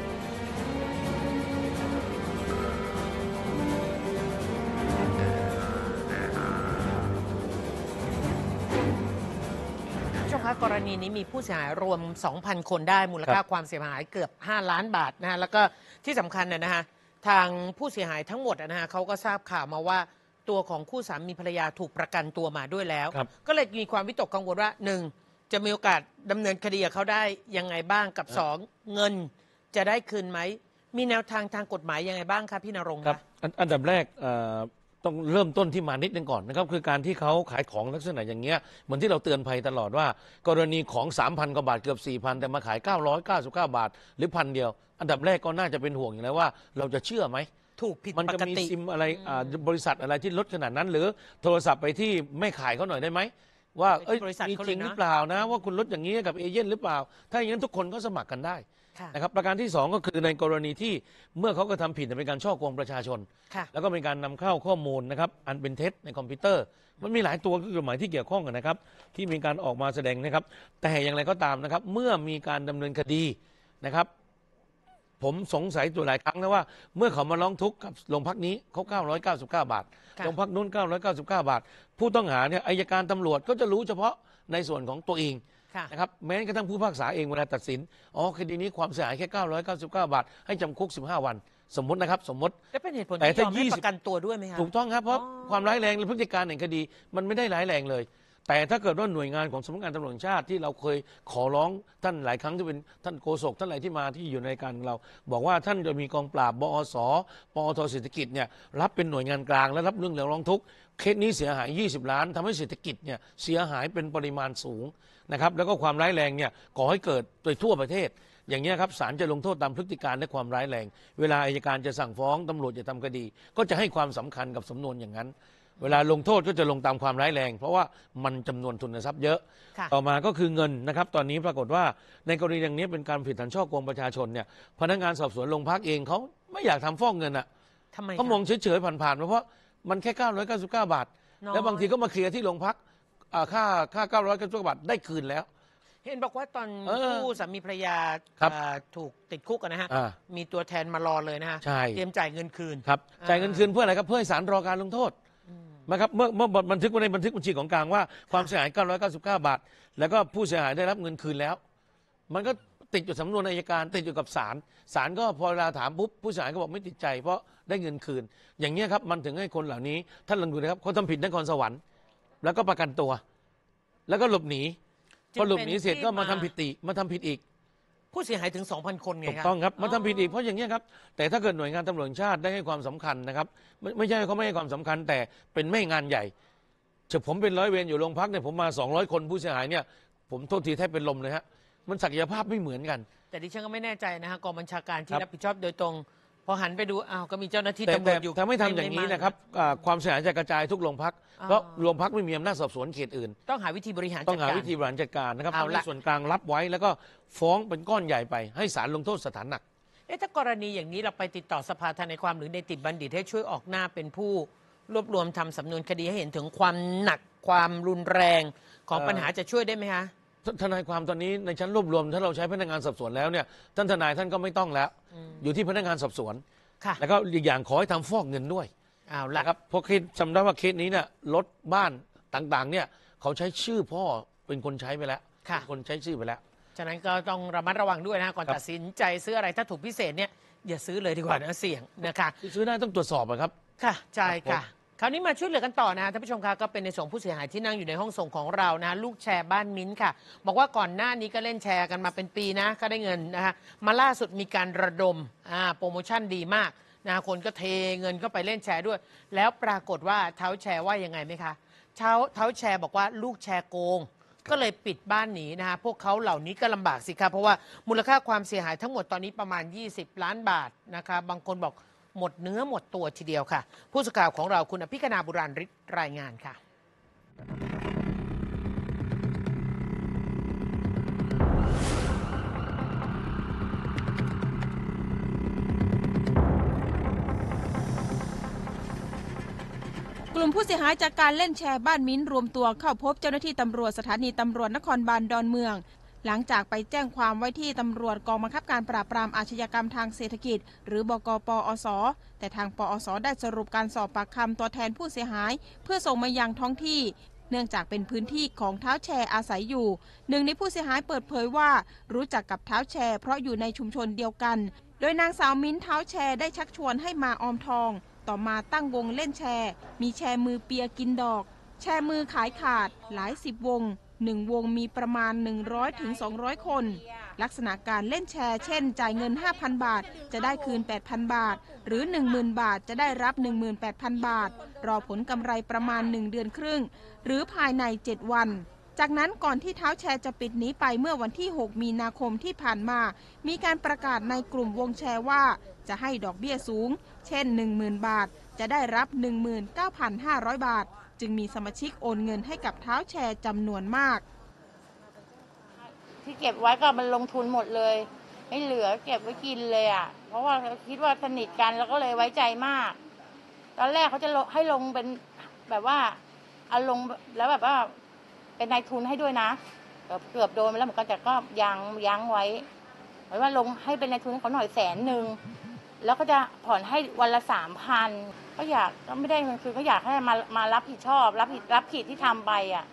กรณีนี้มีผู้เสียหายรวม 2,000 คนได้มูลค่าความเสียหายเกือบ5 ล้านบาทนะฮะแล้วก็ที่สำคัญนะฮะทางผู้เสียหายทั้งหมดนะฮะเขาก็ทราบข่าวมาว่าตัวของคู่สามีภรรยาถูกประกันตัวมาด้วยแล้วก็เลยมีความวิตกกังวลว่า1จะมีโอกาสดำเนินคดีกับเขาได้ยังไงบ้างกับ2เงินจะได้คืนไหมมีแนวทางกฎหมายยังไงบ้างครับพี่ณรงค์ครับอันดับแรกต้องเริ่มต้นที่มานิดนึงก่อนนะครับคือการที่เขาขายของลักษณะอย่างเงี้ยเหมือนที่เราเตือนภัยตลอดว่ากรณีของ 3,000 กว่าบาทเกือบ 4,000 แต่มาขาย 999 บาทหรือ1,000 เดียวอันดับแรกก็น่าจะเป็นห่วงอย่างไรว่าเราจะเชื่อไหมถูกผิดปกติมันจะมีซิมอะไรบริษัทอะไรที่ลดขนาดนั้นหรือโทรศัพท์ไปที่ไม่ขายเขาหน่อยได้ไหมว่ามีจริงหรือเปล่านะว่าคุณลดอย่างนี้กับเอเย่นหรือเปล่าถ้าอย่างนั้นทุกคนก็สมัครกันได้นะครับประการที่2ก็คือในกรณีที่เมื่อเขากระทำผิดเป็นการฉ้อโกงประชาชนแล้วก็เป็นการนำเข้าข้อมูลนะครับอันเป็นเท็จในคอมพิวเตอร์มันมีหลายตัวกฎหมายที่เกี่ยวข้องกันนะครับที่มีการออกมาแสดงนะครับแต่อย่างไรก็ตามนะครับเมื่อมีการดำเนินคดีนะครับผมสงสัยตัวหลายครั้งนะว่าเมื่อเขามาร้องทุกข์กับโรงพักนี้เขา999 บาทโรงพักนู้น999 บาทผู้ต้องหาเนี่ยอัยการตำรวจก็จะรู้เฉพาะในส่วนของตัวเองนะครับแม้กระทั่งผู้พิพากษาเองเวลาตัดสินคดีนี้ความเสียหายแค่999 บาทให้จำคุก15 วันสมมตินะครับสมมติและเป็นเหตุผลที่ยอมให้ประกันตัวด้วยไหมครับถูกต้องครับเพราะความร้ายแรงและพฤติการแห่งคดีมันไม่ได้ร้ายแรงเลยแต่ถ้าเกิดว่าหน่วยงานของสำนักงานตำรวจแห่งชาติที่เราเคยขอร้องท่านหลายครั้งที่เป็นท่านโฆษกท่านอะไรที่มาที่อยู่ในการของเราบอกว่าท่านจะมีกองปราบบอสปอทเศรษฐกิจเนี่ยรับเป็นหน่วยงานกลางและรับเรื่องร้องทุกข์เคสนี้เสียหาย20 ล้านทำให้เศรษฐกิจเนี่ยเสียหายเป็นปริมาณสูงนะครับแล้วก็ความร้ายแรงเนี่ยก่อให้เกิดโดยทั่วประเทศอย่างนี้ครับศาลจะลงโทษตามพฤติการและความร้ายแรงเวลาอัยการจะสั่งฟ้องตำรวจจะทำคดีก็จะให้ความสำคัญกับสำนวนอย่างนั้นเวลาลงโทษก็จะลงตามความร้ายแรงเพราะว่ามันจำนวนทุนทรัพย์เยอะต่อมาก็คือเงินนะครับตอนนี้ปรากฏว่าในกรณีอย่างนี้เป็นการผิดฐานฉ้อโกงประชาชนเนี่ยพนักงานสอบสวนโรงพักเองเขาไม่อยากทำฟอกเงินอ่ะเขามองเฉยๆผ่านๆเพราะมันแค่999 บาทแล้วบางทีก็มาเคลียร์ที่โรงพักค่า999 บาทได้คืนแล้วเห็นบอกว่าตอนผู้สามีภรรยาถูกติดคุกนะฮะมีตัวแทนมารอเลยนะฮะเตรียมจ่ายเงินคืนครับจ่ายเงินคืนเพื่ออะไรครับเพื่อให้ศาลรอการลงโทษนะครับเมื่อบันทึกไว้ในบันทึกบัญชีของกลางว่าความเสียหาย999 บาทแล้วก็ผู้เสียหายได้รับเงินคืนแล้วมันก็ติดอยู่สำนวนอัยการติดอยู่กับศาลก็พอเวลาถามปุ๊บผู้เสียหายก็บอกไม่ติดใจเพราะได้เงินคืนอย่างนี้ครับมันถึงให้คนเหล่านี้ท่านลองดูนะครับเขาทำผิดนครสวรรค์แล้วก็ประกันตัวแล้วก็หลบหนีพอหลบหนีเสร็จก็มาทำผิดอีกผู้เสียหายถึง 2,000 คนไงครับถูกต้องครับมาทำผิดอีกเพราะอย่างนี้ครับแต่ถ้าเกิดหน่วยงานตำรวจแห่งชาติได้ให้ความสำคัญนะครับไม่ใช่เขาไม่ให้ความสำคัญแต่เป็นไม่งานใหญ่ผมเป็นร้อยเวรอยู่โรงพักเนี่ยผมมา200 คนผู้เสียหายเนี่ยผมโทษทีแทบเป็นลมเลยฮะมันศักยภาพไม่เหมือนกันแต่ดิฉันก็ไม่แน่ใจนะฮะกองบัญชาการที่รับผิดชอบโดยตรงพอหันไปดูก็มีเจ้าหน้าที่ตำรวจอยู่ถ้าไม่ทำอย่างนี้นะครับความเสียหายจะกระจายทุกโรงพักเพราะโรงพักไม่มีอำนาจสอบสวนเขตอื่นต้องหาวิธีบริหารจัดการนะครับเอาส่วนกลางรับไว้แล้วก็ฟ้องเป็นก้อนใหญ่ไปให้ศาลลงโทษสถานหนักถ้ากรณีอย่างนี้เราไปติดต่อสภาทนายความหรือในติดบัณฑิตให้ช่วยออกหน้าเป็นผู้รวบรวมทำสำนวนคดีให้เห็นถึงความหนักความรุนแรงของปัญหาจะช่วยได้ไหมคะทนายความตอนนี้ในชั้นรวบรวมถ้าเราใช้พนักงานสอบสวนแล้วเนี่ยท่านทนายท่านก็ไม่ต้องแล้วอยู่ที่พนักงานสอบสวนแล้วก็อีกอย่างขอให้ทำฟอกเงินด้วยเอาละครับเพราะจำได้ว่าเคสนี้เนี่ยรถบ้านต่างๆเนี่ยเขาใช้ชื่อพ่อเป็นคนใช้ไปแล้วเป็นคนใช้ชื่อไปแล้วฉะนั้นก็ต้องระมัดระวังด้วยนะก่อนตัดสินใจซื้ออะไรถ้าถูกพิเศษเนี่ยอย่าซื้อเลยดีกว่านะเสี่ยงนะคะซื้อได้ต้องตรวจสอบครับค่ะใช่ค่ะคราวนี้มาช่วยเหลือกันต่อนะท่านผู้ชมคะก็เป็นในส่วนผู้เสียหายที่นั่งอยู่ในห้องส่งของเรานะลูกแชร์บ้านมิ้นท์ค่ะบอกว่าก่อนหน้านี้ก็เล่นแชร์กันมาเป็นปีนะก็ได้เงินนะคะมาล่าสุดมีการระดมโปรโมชั่นดีมากนะคนก็เทเงินก็ไปเล่นแชร์ด้วยแล้วปรากฏว่าเท้าแชร์ว่ายังไงไหมคะเท้าแชร์บอกว่าลูกแชร์โกงก็เลยปิดบ้านหนีนะคะพวกเขาเหล่านี้ก็ลำบากสิครับเพราะว่ามูลค่าความเสียหายทั้งหมดตอนนี้ประมาณ20 ล้านบาทนะคะบางคนบอกหมดเนื้อหมดตัวทีเดียวค่ะผู้สื่อข่าวของเราคุณอภิคณาบุราริศรายงานค่ะกลุ่มผู้เสียหายจากการเล่นแชร์บ้านมิ้นรวมตัวเข้าพบเจ้าหน้าที่ตำรวจสถานีตำรวจนครบาลดอนเมืองหลังจากไปแจ้งความไว้ที่ตำรวจกองบังคับการปราบปรามอาชญากรรมทางเศรษฐกิจหรือบกปอส.แต่ทางปอส.ได้สรุปการสอบปากคำตัวแทนผู้เสียหายเพื่อส่งมายังท้องที่เนื่องจากเป็นพื้นที่ของเท้าแชร์อาศัยอยู่หนึ่งในผู้เสียหายเปิดเผยว่ารู้จักกับเท้าแชร์เพราะอยู่ในชุมชนเดียวกันโดยนางสาวมิ้นเท้าแชร์ได้ชักชวนให้มาออมทองต่อมาตั้งวงเล่นแชร์มีแชร์มือเปียกินดอกแชร์มือขายขาดหลาย10 วง1 วงมีประมาณ 100 ถึง 200 คนลักษณะการเล่นแชร์เช่นจ่ายเงิน 5,000 บาทจะได้คืน 8,000 บาทหรือ 10,000 บาทจะได้รับ 18,000 บาทรอผลกำไรประมาณ1 เดือนครึ่งหรือภายใน7 วันจากนั้นก่อนที่เท้าแชร์จะปิดหนีไปเมื่อวันที่6 มีนาคมที่ผ่านมามีการประกาศในกลุ่มวงแชร์ว่าจะให้ดอกเบี้ยสูงเช่น 10,000 บาทจะได้รับ 19,500 บาทจึงมีสมาชิกโอนเงินให้กับเท้าแชร์จำนวนมากที่เก็บไว้ก็มันลงทุนหมดเลยไม่เหลือเก็บไว้กินเลยอ่ะเพราะว่าคิดว่าสนิทกันแล้วก็เลยไว้ใจมากตอนแรกเขาจะให้ลงเป็นแบบว่าเอาลงแล้วแบบว่าเป็นนายทุนให้ด้วยนะเกือบโดนไปแล้วเหมือนกันแต่ก็ยั้งไว้หมายว่าลงให้เป็นนายทุนให้เขาหน่อย100,000แล้วก็จะผ่อนให้วันละ 3,000 ก็อยากก็ไม่ได้เงินคือก็อยากให้มารับผิดชอบรับผิดที่ทำไปอ่ะ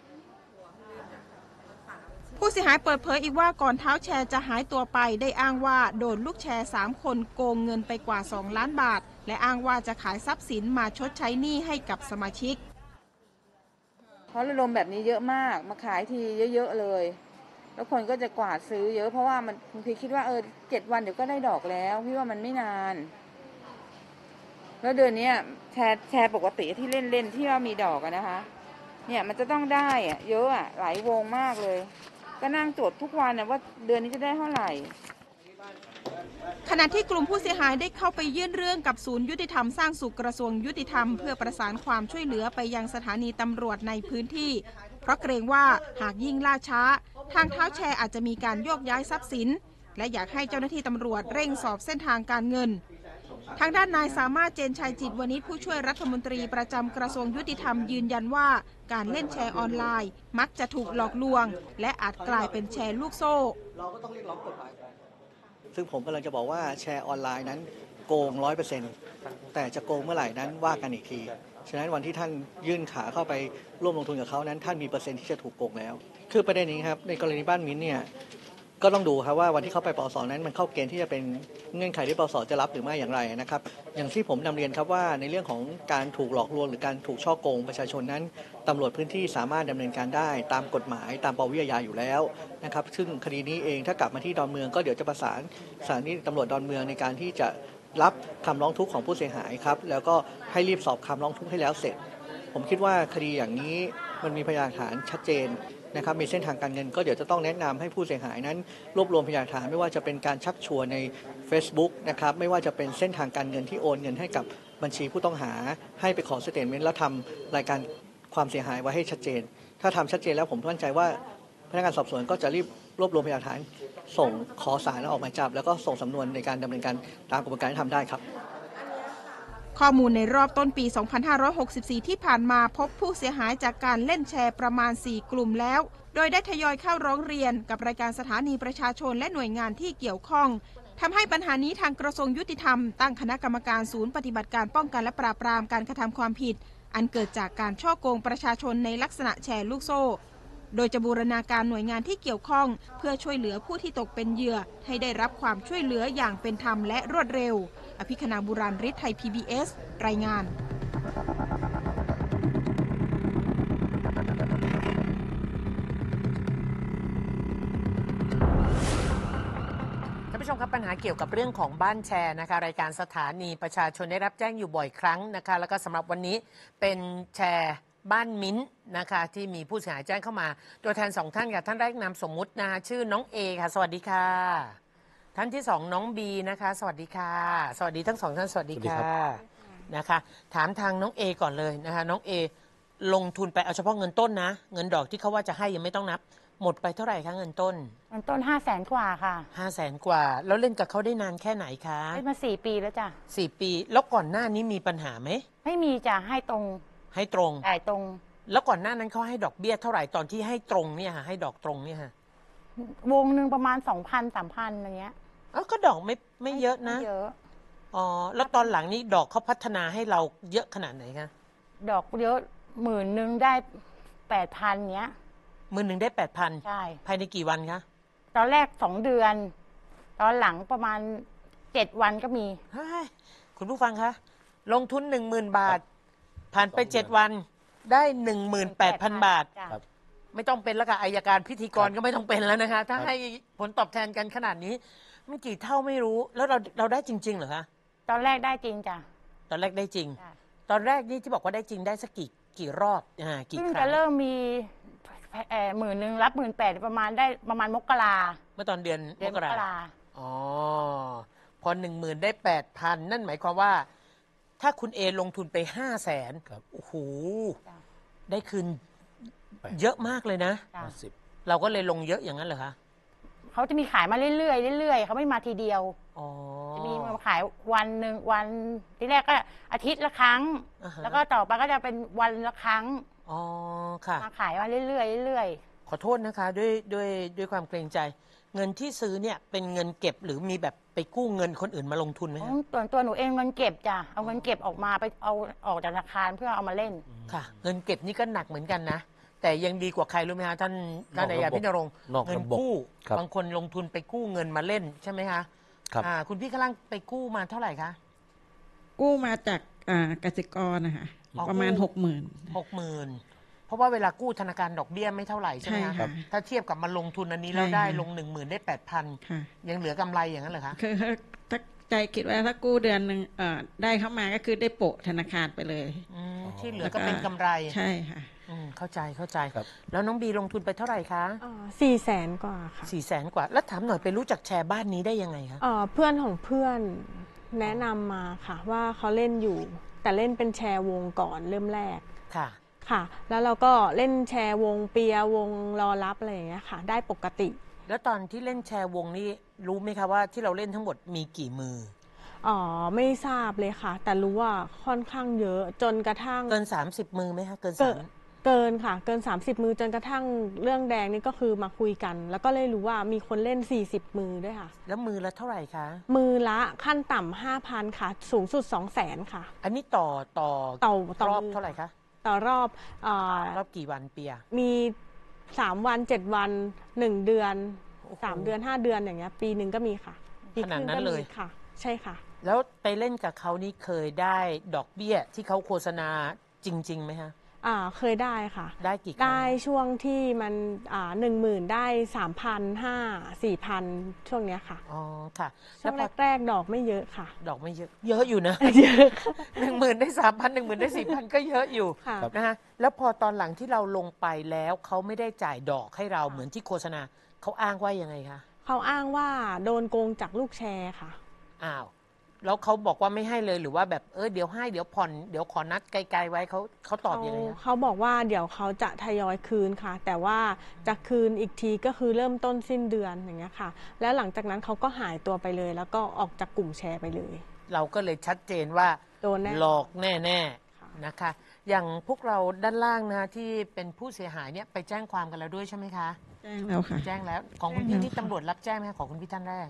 ผู้เสียหายเปิดเผยอีกว่าก่อนเท้าแชร์จะหายตัวไปได้อ้างว่าโดนลูกแชร์3 คนโกงเงินไปกว่า2 ล้านบาทและอ้างว่าจะขายทรัพย์สินมาชดใช้หนี้ให้กับสมาชิกเขาระดมแบบนี้เยอะมากมาขายทีเยอะๆเลยแล้วคนก็จะกวาดซื้อเยอะเพราะว่ามันบางทีคิดว่า7 วันเดี๋ยวก็ได้ดอกแล้วพี่ว่ามันไม่นานแล้วเดือนนี้แชร์ปกติที่เล่นที่ว่ามีดอกนะคะเนี่ยมันจะต้องได้เยอะหลายวงมากเลยก็นั่งจดทุกวันว่าเดือนนี้จะได้เท่าไหร่ขณะที่กลุ่มผู้เสียหายได้เข้าไปยื่นเรื่องกับศูนย์ยุติธรรมสร้างสุขกระทรวงยุติธรรมเพื่อประสานความช่วยเหลือไปยังสถานีตำรวจในพื้นที่เพราะเกรงว่าหากยิ่งล่าช้าทางเท้าแชร์อาจจะมีการโยกย้ายทรัพย์สินและอยากให้เจ้าหน้าที่ตำรวจเร่งสอบเส้นทางการเงินทางด้านนายสามารถเจนชัยจิตวณิชผู้ช่วยรัฐมนตรีประจำกระทรวงยุติธรรมยืนยันว่าการเล่นแชร์ออนไลน์มักจะถูกหลอกลวงและอาจกลายเป็นแชร์ลูกโซ่เราก็ต้องเรียกร้องกฎหมายซึ่งผมกำลังจะบอกว่าแชร์ออนไลน์นั้นโกง 100% แต่จะโกงเมื่อไหร่นั้นว่ากันอีกทีฉะนั้นวันที่ท่านยื่นขาเข้าไปร่วมลงทุนกับเขานั้นท่านมีเปอร์เซ็นต์ที่จะถูกโกงแล้วคือประเด็นนี้ครับในกรณีบ้านมิ้นเนี่ยก็ต้องดูครับว่าวันที่เข้าไปปส.นั้นมันเข้าเกณฑ์ที่จะเป็นเงื่อนไขที่ปส.จะรับหรือไม่อย่างไรนะครับอย่างที่ผมนำเรียนครับว่าในเรื่องของการถูกหลอกลวงหรือการถูกฉ้อโกงประชาชนนั้นตำรวจพื้นที่สามารถดำเนินการได้ตามกฎหมายตามปวิทยาอยู่แล้วนะครับซึ่งคดีนี้เองถ้ากลับมาที่ดอนเมืองก็เดี๋ยวจะประสานสถานีตำรวจดอนเมืองในการที่จะรับคำร้องทุกข์ของผู้เสียหายครับแล้วก็ให้รีบสอบคำร้องทุกข์ให้แล้วเสร็จผมคิดว่าคดีอย่างนี้มันมีพยานหลักฐานชัดเจนนะครับมีเส้นทางการเงินก็เดี๋ยวจะต้องแนะนำให้ผู้เสียหายนั้นรวบรวมพยานหลักฐานไม่ว่าจะเป็นการชักชวนใน Facebook นะครับไม่ว่าจะเป็นเส้นทางการเงินที่โอนเงินให้กับบัญชีผู้ต้องหาให้ไปขอสเตทเมนต์แล้วทำรายการความเสียหายไว้ให้ชัดเจนถ้าทำชัดเจนแล้วผมมั่นใจว่าพนักงานสอบสวนก็จะรีบรวบรวมพยานหลักฐานส่งขอศาลออกหมายจับแล้วก็ส่งสำนวนในการดำเนินการตามกระบวนการที่ทำได้ครับข้อมูลในรอบต้นปี 2564 ที่ผ่านมาพบผู้เสียหายจากการเล่นแชร์ประมาณ 4 กลุ่มแล้วโดยได้ทยอยเข้าร้องเรียนกับรายการสถานีประชาชนและหน่วยงานที่เกี่ยวข้องทำให้ปัญหานี้ทางกระทรวงยุติธรรมตั้งคณะกรรมการศูนย์ปฏิบัติการป้องกันและปราบปรามการกระทำความผิดอันเกิดจากการฉ้อโกงประชาชนในลักษณะแชร์ลูกโซ่โดยจะบูรณาการหน่วยงานที่เกี่ยวข้องเพื่อช่วยเหลือผู้ที่ตกเป็นเหยื่อให้ได้รับความช่วยเหลืออย่างเป็นธรรมและรวดเร็วอภิคณา บุราริศ ไทย PBS รายงานท่านผู้ชมครับปัญหาเกี่ยวกับเรื่องของบ้านแชร์นะคะรายการสถานีประชาชนได้รับแจ้งอยู่บ่อยครั้งนะคะแล้วก็สำหรับวันนี้เป็นแชร์บ้านมิ้นท์นะคะที่มีผู้เสียหายแจ้งเข้ามาตัวแทน2ท่านค่ะท่านแรกนามสมมุตินะคะชื่อน้องเอค่ะสวัสดีค่ะท่านที่2น้องบีนะคะสวัสดีค่ะสวัสดีทั้ง2ท่านสวัสดีค่ะนะคะถามทางน้องเอก่อนเลยนะคะน้องเอลงทุนไปเอาเฉพาะเงินต้นนะเงินดอกที่เขาว่าจะให้ยังไม่ต้องนับหมดไปเท่าไหร่คะเงินต้น 500,000 กว่าค่ะ 500,000 กว่าแล้วเล่นกับเขาได้นานแค่ไหนคะเล่นมา4 ปีแล้วจ้ะ 4 ปีแล้วก่อนหน้านี้มีปัญหาไหมไม่มีจ้ะให้ตรงจ่ายตรงแล้วก่อนหน้านั้นเขาให้ดอกเบี้ยเท่าไหร่ตอนที่ให้ตรงเนี่ยค่ะให้ดอกตรงเนี่ยค่ะวงหนึ่งประมาณ 2,000-3,000 อะไรเงี้ยก็ดอกไม่เยอะนะเยอะอ๋อแล้วตอนหลังนี้ดอกเขาพัฒนาให้เราเยอะขนาดไหนคะดอกเยอะ10,000ได้ 8,000 เนี้ย 10,000ได้ 8,000 ใช่ภายในกี่วันคะตอนแรก2 เดือนตอนหลังประมาณ7 วันก็มีคุณผู้ฟังคะลงทุน 10,000 บาทผ่านไป7 วันได้ 18,000 บาทไม่ต้องเป็นแล้วค่ะอัยการพิธีกรก็ไม่ต้องเป็นแล้วนะคะถ้าให้ผลตอบแทนกันขนาดนี้ไม่กี่เท่าไม่รู้แล้วเราได้จริงๆเหรอคะตอนแรกได้จริงจ้ะตอนแรกได้จริงตอนแรกนี่ที่บอกว่าได้จริงได้สักกี่รอบกี่ครั้งจะเริ่มมี10,000รับ18,000ประมาณได้ประมาณมกราเมื่อตอนเดือนมกราอ๋อพอ10,000ได้ 8,000 นั่นหมายความว่าถ้าคุณเอลงทุนไป500,000ครับโอ้โหได้คืนเยอะมากเลยนะเราก็เลยลงเยอะอย่างนั้นเหรอคะเขาจะมีขายมาเรื่อยๆเขาไม่มาทีเดียวจะมีมาขายวันหนึ่งวันที่แรกก็อาทิตย์ละครั้งแล้วก็ต่อไปก็จะเป็นวันละครั้งค่ะมาขายมาเรื่อยๆขอโทษนะคะด้วยความเกรงใจเงินที่ซื้อเนี่ยเป็นเงินเก็บหรือมีแบบไปกู้เงินคนอื่นมาลงทุนไหมคะตัวหนูเองเงินเก็บจ้ะเอาเงินเก็บออกมาไปเอาออกจากธนาคารเพื่อเอามาเล่นค่ะเงินเก็บนี่ก็หนักเหมือนกันนะแต่ยังดีกว่าใครรู้ไหมคะท่านนายพิณรงค์เงินกู้บางคนลงทุนไปกู้เงินมาเล่นใช่ไหมคะครับคุณพี่กำลังไปกู้มาเท่าไหร่คะกู้มาจากกสิกรนะคะประมาณ 60,000เพราะว่าเวลากู้ธนาคารดอกเบี้ยไม่เท่าไหร่ใช่ไหมคะถ้าเทียบกับมาลงทุนอันนี้แล้วได้ลง 10,000ได้ 8,000ยังเหลือกำไรอย่างนั้นเหรอคะคือถ้าใจคิดว่าถ้ากู้เดือนนึงได้เข้ามาก็คือได้โปะธนาคารไปเลยที่เหลือก็เป็นกำไรใช่ค่ะเข้าใจแล้วน้องบีลงทุนไปเท่าไหร่คะ 400,000 กว่าค่ะ 400,000 กว่าแล้วถามหน่อยไปรู้จักแชร์บ้านนี้ได้ยังไงคะเพื่อนของเพื่อนแนะนำมาค่ะว่าเขาเล่นอยู่แต่เล่นเป็นแชร์วงก่อนเริ่มแรกค่ะแล้วเราก็เล่นแชร์วงเปียวงรอรับอะไรอย่างเงี้ยค่ะได้ปกติแล้วตอนที่เล่นแชร์วงนี้รู้ไหมคะว่าที่เราเล่นทั้งหมดมีกี่มือไม่ทราบเลยค่ะแต่รู้ว่าค่อนข้างเยอะจนกระทั่งเกิน30 มือไหมคะเกินค่ะเกิน30 มือจนกระทั่งเรื่องแดงนี่ก็คือมาคุยกันแล้วก็เลยรู้ว่ามีคนเล่น40 มือด้วยค่ะแล้วมือละเท่าไหร่คะมือละขั้นต่ำ 5,000 ค่ะสูงสุด 200,000 ค่ะอันนี้ต่อรอบเท่าไหร่คะต่อรอบกี่วันเปียมี3 วัน7 วัน1 เดือน3 เดือน5 เดือนอย่างเงี้ยปีหนึ่งก็มีค่ะขนาดนั้นเลยค่ะใช่ค่ะแล้วไปเล่นกับเขานี่เคยได้ดอกเบี้ยที่เขาโฆษณาจริงๆไหมคะเคยได้ค่ะได้กี่ได้ช่วงที่มัน10,000ได้3,500 4,000ช่วงเนี้ยค่ะค่ะช่วงแรกดอกไม่เยอะค่ะดอกไม่เยอะอยู่นะเยอะ 10,000ได้3,000 10,000ได้4,000ก็เยอะอยู่นะคะแล้วพอตอนหลังที่เราลงไปแล้วเขาไม่ได้จ่ายดอกให้เราเหมือนที่โฆษณาเขาอ้างว่ายังไงคะเขาอ้างว่าโดนโกงจากลูกแชร์ค่ะแล้วเขาบอกว่าไม่ให้เลยหรือว่าแบบเดี๋ยวให้เดี๋ยวผ่อนเดี๋ยวขอนัดไกลๆไว้เขาตอบยังไงเขาบอกว่าเดี๋ยวเขาจะทยอยคืนค่ะแต่ว่าจะคืนอีกทีก็คือเริ่มต้นสิ้นเดือนอย่างเงี้ยค่ะแล้วหลังจากนั้นเขาก็หายตัวไปเลยแล้วก็ออกจากกลุ่มแชร์ไปเลยเราก็เลยชัดเจนว่าโดนหลอกแน่ๆนะคะอย่างพวกเราด้านล่างนะที่เป็นผู้เสียหายเนี่ยไปแจ้งความกันแล้วด้วยใช่ไหมคะแจ้งแล้วค่ะแจ้งแล้วของคุณพี่นี่ตำรวจรับแจ้งไหมของคุณพี่ท่านแรก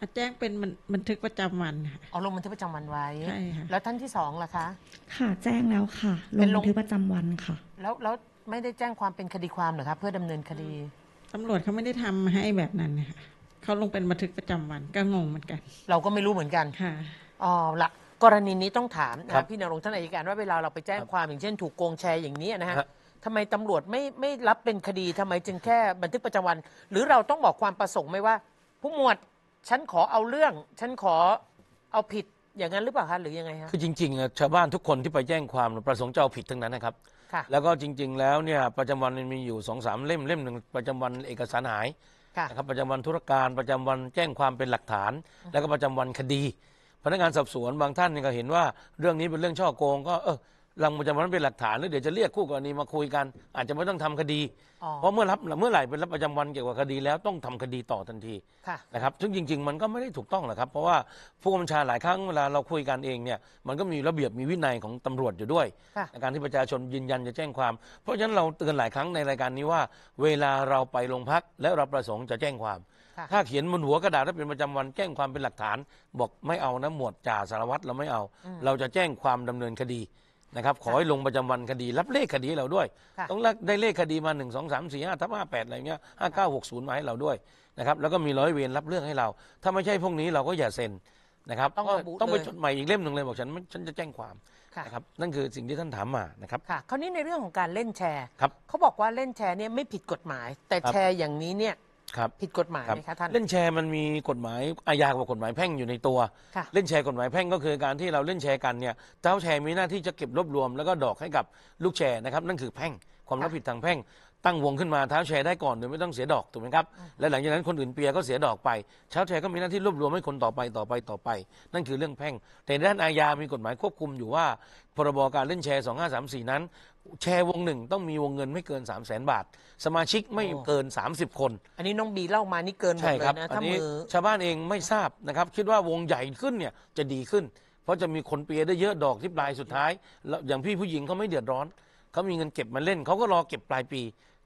แจ้งเป็นบันทึกประจำวันค่ะเอาลงบันทึกประจำวันไว้ใช่ค่ะแล้วท่านที่สองล่ะคะค่ะแจ้งแล้วค่ะลงบันทึกประจำวันค่ะแล้วไม่ได้แจ้งความเป็นคดีความเหรอคะเพื่อดำเนินคดีตำรวจเขาไม่ได้ทำให้แบบนั้นค่ะเขาลงเป็นบันทึกประจำวันก็งงเหมือนกันเราก็ไม่รู้เหมือนกันค่ะอ๋อละกรณีนี้ต้องถามนะพี่ณรงค์ท่านอัยการว่าเวลาเราไปแจ้งความอย่างเช่นถูกโกงแชร์อย่างนี้นะฮะทำไมตำรวจไม่รับเป็นคดีทำไมจึงแค่บันทึกประจำวันหรือเราต้องบอกความประสงค์ไหมว่าผู้หมวดฉันขอเอาเรื่องฉันขอเอาผิดอย่างนั้นหรือเปล่าคะหรือยังไงคะคือจริงๆชาวบ้านทุกคนที่ไปแจ้งความประสงค์จะเอาผิดทั้งนั้นนะครับแล้วก็จริงๆแล้วเนี่ยประจำวันมันมีอยู่ 2-3 เล่มหนึ่งประจำวันเอกสารหายนะครับประจำวันธุรการประจำวันแจ้งความเป็นหลักฐานแล้วก็ประจำวันคดีพนักงานสอบสวนบางท่านก็เห็นว่าเรื่องนี้เป็นเรื่องช่อโกงก็ลงประจำวันเป็นหลักฐานแล้วเดี๋ยวจะเรียกคู่กรณีมาคุยกันอาจจะไม่ต้องทำคดีเพราะเมื่อไหร่เป็นรับประจำวันเกี่ยวกับคดีแล้วต้องทำคดีต่อทันทีนะครับซึ่งจริงๆมันก็ไม่ได้ถูกต้องหรอกครับเพราะว่าผู้บัญชาหลายครั้งเวลาเราคุยกันเองเนี่ยมันก็มีระเบียบมีวินัยของตำรวจอยู่ด้วยในการที่ประชาชนยืนยันจะแจ้งความเพราะฉะนั้นเราเตือนหลายครั้งในรายการนี้ว่าเวลาเราไปโรงพักและเราประสงค์จะแจ้งความถ้าเขียนบนหัวกระดาษถ้าเป็นประจำวันแจ้งความเป็นหลักฐานบอกไม่เอานะหมวดจ่าสารวัตรเราไม่เอาเราจะแจ้งความดำเนินคดีนะครับขอให้ลงประจำวันคดีรับเลขคดีเราด้วยต้องได้เลขคดีมา1 2 3 4 5/58อะไรเงี้ย5960มาให้เราด้วยนะครับแล้วก็มีร้อยเวรรับเรื่องให้เราถ้าไม่ใช่พวกนี้เราก็อย่าเซ็นนะครับต้องไปจดใหม่อีกเล่มหนึ่งเลยบอกฉันจะแจ้งความนะครับนั่นคือสิ่งที่ท่านถามมานะครับค่ะคราวนี้ในเรื่องของการเล่นแชร์เขาบอกว่าเล่นแชร์เนี่ยไม่ผิดกฎหมายแต่แชร์อย่างนี้เนี่ยผิดกฎหมายไหมคะท่านเล่นแชร์มันมีกฎหมายอาญากว่ากฎหมายแพ่งอยู่ในตัวเล่นแชร์กฎหมายแพ่งก็คือการที่เราเล่นแชร์กันเนี่ยเจ้าแชร์มีหน้าที่จะเก็บรวบรวมแล้วก็ดอกให้กับลูกแชร์นะครับนั่นคือแพ่งความรับผิดทางแพ่งตั้งวงขึ้นมาเท้าแชร์ได้ก่อนโดยไม่ต้องเสียดอกถูกไหมครับและหลังจากนั้นคนอื่นเปียก็เสียดอกไปเท้าแชร์ก็มีหน้าที่รวบรวมให้คนต่อไปนั่นคือเรื่องแพ่งแต่ด้านอาญามีกฎหมายควบคุมอยู่ว่าพรบการเล่นแชร์2534นั้นแชร์วงหนึ่งต้องมีวงเงินไม่เกิน 300,000 บาทสมาชิกไม่เกิน30 คนอันนี้น้องบีเล่ามานี่เกินหมดเลยนะถ้ามือชาวบ้านเองไม่ทราบนะครับคิดว่าวงใหญ่ขึ้นเนี่ยจะดีขึ้นเพราะจะมีคนเปียได้เยอะดอกที่ปลายสุดท้ายอย่างพี่ผู้หญิงเขาไม่เดือดร้อนเขามีเงินเก็บมาเล่นเขาก็รอเก็บปลายปี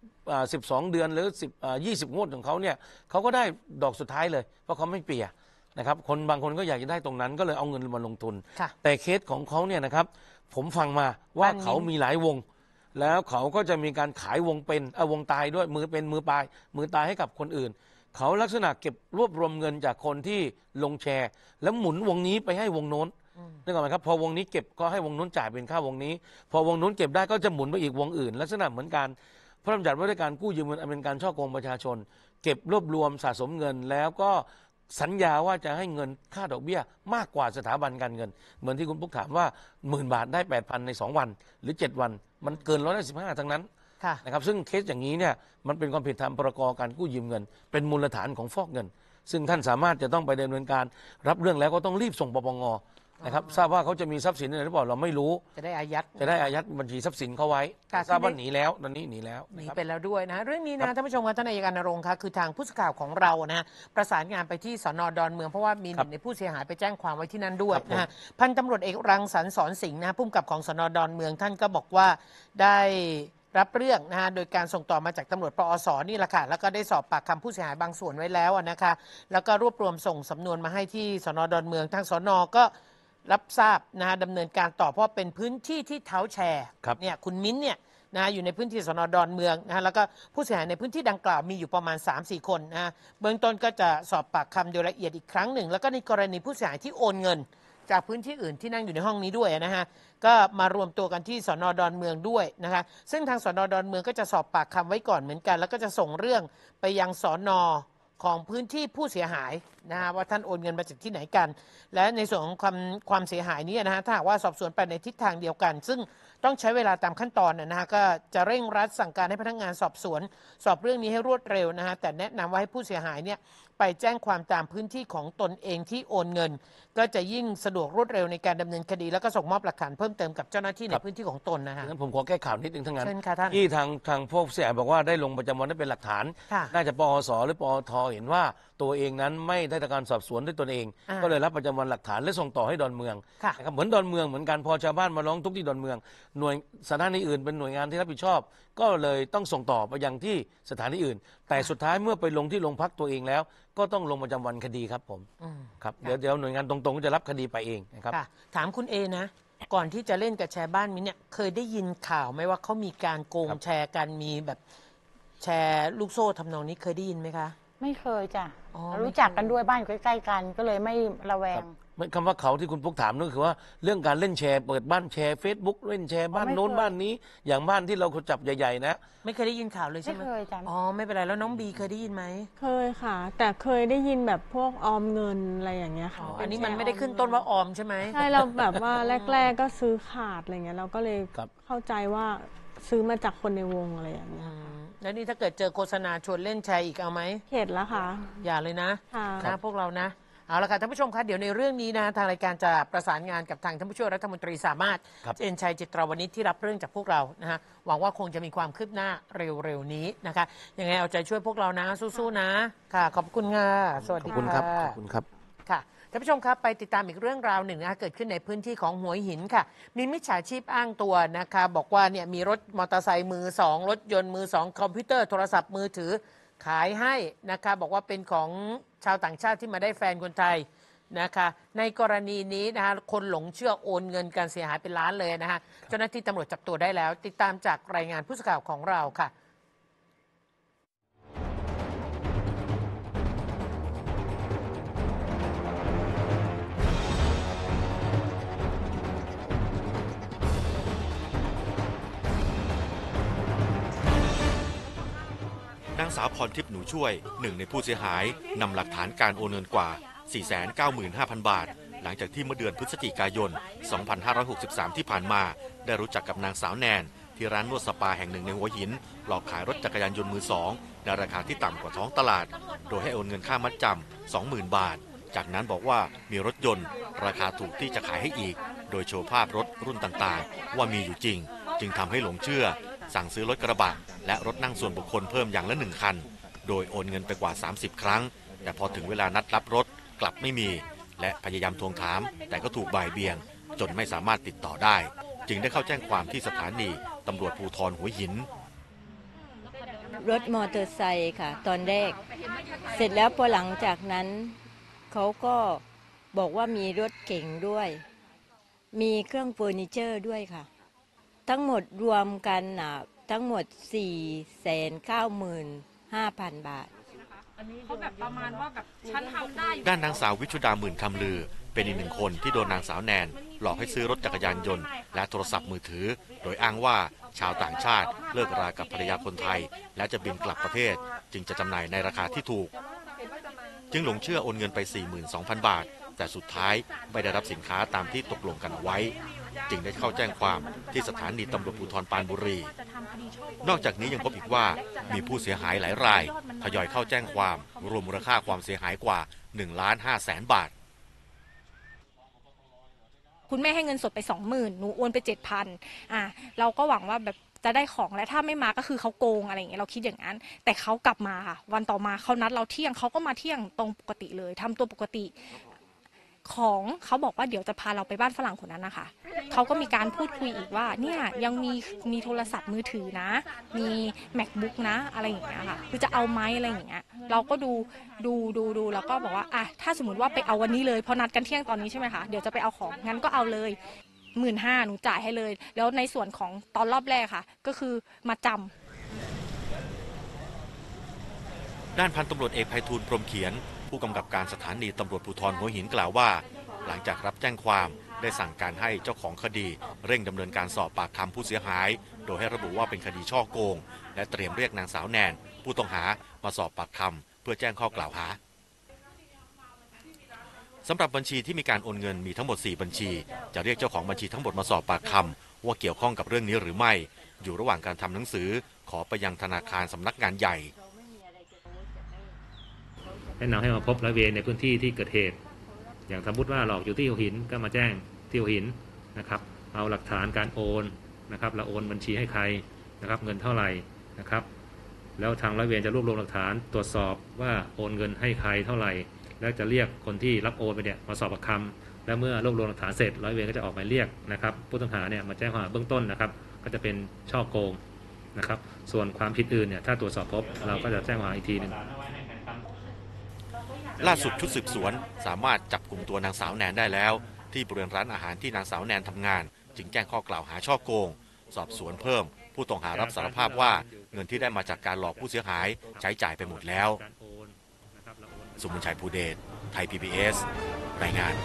12 เดือนหรือ20 งวดของเขาเนี่ยเขาก็ได้ดอกสุดท้ายเลยเพราะเขาไม่เปียนะครับคนบางคนก็อยากจะได้ตรงนั้นก็เลยเอาเงินมาลงทุนแต่เคสของเขาเนี่ยนะครับผมฟังมาว่าเขามีหลายวงแล้วเขาก็จะมีการขายวงเป็นวงตายด้วยมือเป็นมือปลายมือตายให้กับคนอื่นเขาลักษณะเก็บรวบรวมเงินจากคนที่ลงแชร์แล้วหมุนวงนี้ไปให้วงโน้นนึกออกไหมครับพอวงนี้เก็บก็ให้วงโน้นจ่ายเป็นค่าวงนี้พอวงโน้นเก็บได้ก็จะหมุนไปอีกวงอื่นลักษณะเหมือนการพระราชบัญญัติว่าด้วยการกู้ยืมเงินเป็นการช่อโกงประชาชนเก็บรวบรวมสะสมเงินแล้วก็สัญญาว่าจะให้เงินค่าดอกเบี้ยมากกว่าสถาบันการเงินเหมือนที่คุณปุ๊กถามว่า10,000 บาทได้ 8,000 ใน2 วันหรือ7 วันมันเกิน115ทั้งนั้นนะครับซึ่งเคสอย่างนี้เนี่ยมันเป็นความผิดตามพรกการกู้ยืมเงินเป็นมูลฐานของฟอกเงินซึ่งท่านสามารถจะต้องไปดำเนินการรับเรื่องแล้วก็ต้องรีบส่งปปงนะครับทราบว่าเขาจะมีทรัพย์สินอะไรหรือเปล่าเราไม่รู้จะได้อายัดบัญชีทรัพย์สินเขาไว้ทราบว่าหนีแล้วตอนนี้หนีแล้วหนีไปแล้วด้วยนะเรื่องนี้นะท่านผู้ชมท่านอัยการณรงค์คะคือทางผู้สื่อข่าวของเรานะประสานงานไปที่สน.ดอนเมืองเพราะว่ามีหนึ่งในผู้เสียหายไปแจ้งความไว้ที่นั่นด้วยนะพันตำรวจเอกรังสรรค์สอนสิงห์นะผู้กำกับของสน.ดอนเมืองท่านก็บอกว่าได้รับเรื่องนะฮะโดยการส่งต่อมาจากตำรวจปอสนี่แหละค่ะแล้วก็ได้สอบปากคำผู้เสียหายบางส่วนไว้แล้วนะคะแล้วก็รวบรวมส่งสำนวนมาให้ที่สน.ดอนเมืองทางสน.ก็รับทราบนะฮะดำเนินการต่อเพราะเป็นพื้นที่ที่เท้าแชร์เนี่ยคุณมิ้นเนี่ยนะอยู่ในพื้นที่สน.ดอนเมืองนะแล้วก็ผู้เสียหายในพื้นที่ดังกล่าวมีอยู่ประมาณ 3-4 คนนะเบื้องต้นก็จะสอบปากคำโดยละเอียดอีกครั้งหนึ่งแล้วก็ในกรณีผู้เสียหายที่โอนเงินจากพื้นที่อื่นที่นั่งอยู่ในห้องนี้ด้วยนะฮะก็มารวมตัวกันที่สน.ดอนเมืองด้วยนะคะซึ่งทางสน.ดอนเมืองก็จะสอบปากคำไว้ก่อนเหมือนกันแล้วก็จะส่งเรื่องไปยังสน.ของพื้นที่ผู้เสียหายนะฮะว่าท่านโอนเงินมาจากที่ไหนกันและในส่วนของความเสียหายนี้นะฮะถ้าหากว่าสอบสวนไปในทิศทางเดียวกันซึ่งต้องใช้เวลาตามขั้นตอนนะฮะก็จะเร่งรัดสั่งการให้พนักงานสอบสวนสอบเรื่องนี้ให้รวดเร็วนะฮะแต่แนะนำว่าให้ผู้เสียหายเนี่ยไปแจ้งความตามพื้นที่ของตนเองที่โอนเงินก็จะยิ่งสะดวกรวดเร็วในการดำเนินคดีแล้วก็ส่งมอบหลักฐานเพิ่มเติมกับเจ้าหน้าที่ในพื้นที่ของตนนะฮะงั้นผมขอแก้ข่าวนิดนึงทั้งนั้นที่ทางพวกเสียหายบอกว่าได้ลงประจำวันได้เป็นหลักฐานน่าจะปอสหรือปอทเห็นว่าตัวเองนั้นไม่ได้ทำการสอบสวนด้วยตนเองก็เลยรับประจำวันหลักฐานและส่งต่อให้ดอนเมืองนะครับเหมือนดอนเมืองเหมือนกันพอชาวบ้านมาร้องทุกข์ที่ดอนเมืองหน่วยสถานีอื่นเป็นหน่วยงานที่รับผิดชอบก็เลยต้องส่งต่อไปยังที่สถานที่อื่น แต่สุดท้ายเมื่อไปลงที่โรงพักตัวเองแล้ว ก็ต้องลงประจำวันคดีครับผมครับเดี๋ยวหน่วยงานตรงๆก็จะรับคดีไปเองนะครับถามคุณเอนะก่อนที่จะเล่นกับแชร์บ้านมิ้นเนี่ยเคยได้ยินข่าวไหมว่าเขามีการโกงแชร์กันมีแบบแชร์ลูกโซ่ทำนองนี้เคยได้ยินไหมคะไม่เคยจ้ะรู้จักกันด้วยบ้านอยู่ใกล้ๆกันก็เลยไม่ระแวงคำว่าเขาที่คุณปุ๊กถามนั่นคือว่าเรื่องการเล่นแชร์เปิดบ้านแชร์ Facebook เล่นแชร์บ้านโน้นบ้านนี้อย่างบ้านที่เราจับใหญ่ๆนะไม่เคยได้ยินข่าวเลยใช่ไหมไม่เคยจ้ะอ๋อไม่เป็นไรแล้วน้องบีเคยได้ยินไหมเคยค่ะแต่เคยได้ยินแบบพวกออมเงินอะไรอย่างเงี้ยค่ะอันนี้มันไม่ได้ขึ้นต้นว่าออมใช่ไหมใช่เราแบบว่าแรกๆก็ซื้อขาดอะไรเงี้ยเราก็เลยเข้าใจว่าซื้อมาจากคนในวงอะไรอย่างเงี้ยแล้วนี่ถ้าเกิดเจอโฆษณาชวนเล่นแชร์อีกเอาไหมเข็ดแล้วค่ะอย่าเลยนะพวกเรานะเอาละค่ะท่านผู้ชมคะเดี๋ยวในเรื่องนี้นะทางรายการจะประสานงานกับทางท่านผู้ช่วยรัฐมนตรีสามารถเจนชัยจิตรวณิชที่รับเรื่องจากพวกเรานะฮะหวังว่าคงจะมีความคืบหน้าเร็วๆนี้นะคะยังไงเอาใจช่วยพวกเรานะสู้ๆนะค่ะขอบคุณค่ะสวัสดีค่ะขอบคุณครับค่ะท่านผู้ชมครับไปติดตามอีกเรื่องราวหนึ่งนะคะเกิดขึ้นในพื้นที่ของหัวหินค่ะมีมิจฉาชีพอ้างตัวนะคะบอกว่าเนี่ยมีรถมอเตอร์ไซค์มือสองรถยนต์มือสองคอมพิวเตอร์โทรศัพท์มือถือขายให้นะคะบอกว่าเป็นของชาวต่างชาติที่มาได้แฟนคนไทยนะคะในกรณีนี้นะคะคนหลงเชื่อโอนเงินการเสียหายเป็นล้านเลยนะคะเจ้าหน้าที่ตำรวจจับตัวได้แล้วติดตามจากรายงานผู้สื่อข่าวของเราค่ะนางสาวพรทิพย์หนูช่วยหนึ่งในผู้เสียหายนำหลักฐานการโอนเงินกว่า 495,000 บาทหลังจากที่เมื่อเดือนพฤศจิกายน 2563 ที่ผ่านมาได้รู้จักกับนางสาวแนนที่ร้านนวดสปาแห่งหนึ่งในหัวหินหลอกขายรถจักรยานยนต์มือสองในราคาที่ต่ำกว่าท้องตลาดโดยให้โอนเงินค่ามัดจำ 20,000 บาทจากนั้นบอกว่ามีรถยนต์ราคาถูกที่จะขายให้อีกโดยโชว์ภาพรถรุ่นต่างๆว่ามีอยู่จริงจึงทำให้หลงเชื่อสั่งซื้อรถกระบะและรถนั่งส่วนบุคคลเพิ่มอย่างละ1 คันโดยโอนเงินไปกว่า30 ครั้งแต่พอถึงเวลานัดรับรถกลับไม่มีและพยายามทวงถามแต่ก็ถูกบ่ายเบี่ยงจนไม่สามารถติดต่อได้จึงได้เข้าแจ้งความที่สถานีตำรวจภูธรหัวหินรถมอเตอร์ไซค์ค่ะตอนแรกเสร็จแล้วพอหลังจากนั้นเขาก็บอกว่ามีรถเก๋งด้วยมีเครื่องเฟอร์นิเจอร์ด้วยค่ะทั้งหมดรวมกันทั้งหมด 495,000 บาทเขาแบบประมาณว่าแบบฉันทำได้ด้านนางสาววิชุดาหมื่นคำลือเป็นอีกหนึ่งคนที่โดนนางสาวแนนหลอกให้ซื้อรถจักรยานยนต์และโทรศัพท์มือถือโดยอ้างว่าชาวต่างชาติเลิกรากับภรรยาคนไทยและจะบินกลับประเทศจึงจะจำหน่ายในราคาที่ถูกจึงหลงเชื่อโอนเงินไป 42,000 บาทแต่สุดท้ายไม่ได้รับสินค้าตามที่ตกลงกันเอาไว้จึงได้เข้าแจ้งความที่สถานีตำรวจภูธรปรานบุรีนอกจากนี้ยังพบอีกว่ามีผู้เสียหายหลายรายทยอยเข้าแจ้งความรวมมูลค่าความเสียหายกว่า 1,500,000 บาทคุณแม่ให้เงินสดไป 20,000 หนูโอนไป 7,000เราก็หวังว่าแบบจะได้ของและถ้าไม่มาก็คือเขาโกงอะไรอย่างเงี้ยเราคิดอย่างนั้นแต่เขากลับมาค่ะวันต่อมาเขานัดเราเที่ยงเขาก็มาเที่ยงตรงปกติเลยทำตัวปกติของเขาบอกว่าเดี๋ยวจะพาเราไปบ้านฝรั่งคนนั้นนะคะเขาก็มีการพูดคุยอีกว่าเนี่ยยังมีโทรศัพท์มือถือนะมี MacBook นะอะไรอย่างเงี้ยค่ะคือจะเอาไหมอะไรอย่างเงี้ยเราก็ดูแล้วก็บอกว่าอ่ะถ้าสมมติว่าไปเอาวันนี้เลยพอนัดกันเที่ยงตอนนี้ใช่ไหมคะเดี๋ยวจะไปเอาของงั้นก็เอาเลย 15,000 หนูจ่ายให้เลยแล้วในส่วนของตอนรอบแรกค่ะก็คือมาจำด้านพันตำรวจเอกไพฑูรย์พรหมเขียนผู้กำกับการสถานีตำรวจภูธรหัวหินกล่าวว่าหลังจากรับแจ้งความได้สั่งการให้เจ้าของคดีเร่งดำเนินการสอบปากคำผู้เสียหายโดยให้ระบุว่าเป็นคดีช่อโกงและเตรียมเรียกนางสาวแนนผู้ต้องหามาสอบปากคำเพื่อแจ้งข้อกล่าวหาสำหรับบัญชีที่มีการโอนเงินมีทั้งหมด4บัญชีจะเรียกเจ้าของบัญชีทั้งหมดมาสอบปากคำว่าเกี่ยวข้องกับเรื่องนี้หรือไม่อยู่ระหว่างการทำหนังสือขอไปยังธนาคารสำนักงานใหญ่แนะนำให้มาพบร้อยเวรในพื้นที่ที่เกิดเหตุอย่างสมมติว่าหลอกอยู่ที่หัวหินก็มาแจ้งที่หัวหินนะครับเอาหลักฐานการโอนนะครับเราโอนบัญชีให้ใครนะครับเงินเท่าไหร่นะครับแล้วทางร้อยเวรจะรวบรวมหลักฐานตรวจสอบว่าโอนเงินให้ใครเท่าไหร่แล้วจะเรียกคนที่รับโอนไปเนี่ยมาสอบปากคำและเมื่อรวบรวมหลักฐานเสร็จร้อยเวรก็จะออกหมายเรียกนะครับผู้ต้องหาเนี่ยมาแจ้งข้อหาเบื้องต้นนะครับก็จะเป็นช่อโกงนะครับส่วนความผิดอื่นเนี่ยถ้าตรวจสอบพบเราก็จะแจ้งข้อหาอีกทีหนึ่งล่าสุดชุดสืบสวนสามารถจับกลุ่มตัวนางสาวแนนได้แล้วที่บริเวณร้านอาหารที่นางสาวแนนทำงานจึงแจ้งข้อกล่าวหาฉ้อโกงสอบสวนเพิ่มผู้ต้องหารับสารภาพว่าเงินที่ได้มาจากการหลอกผู้เสียหายใช้จ่ายไปหมดแล้วสุมนชัยภูเดชไทย PBS รายงาน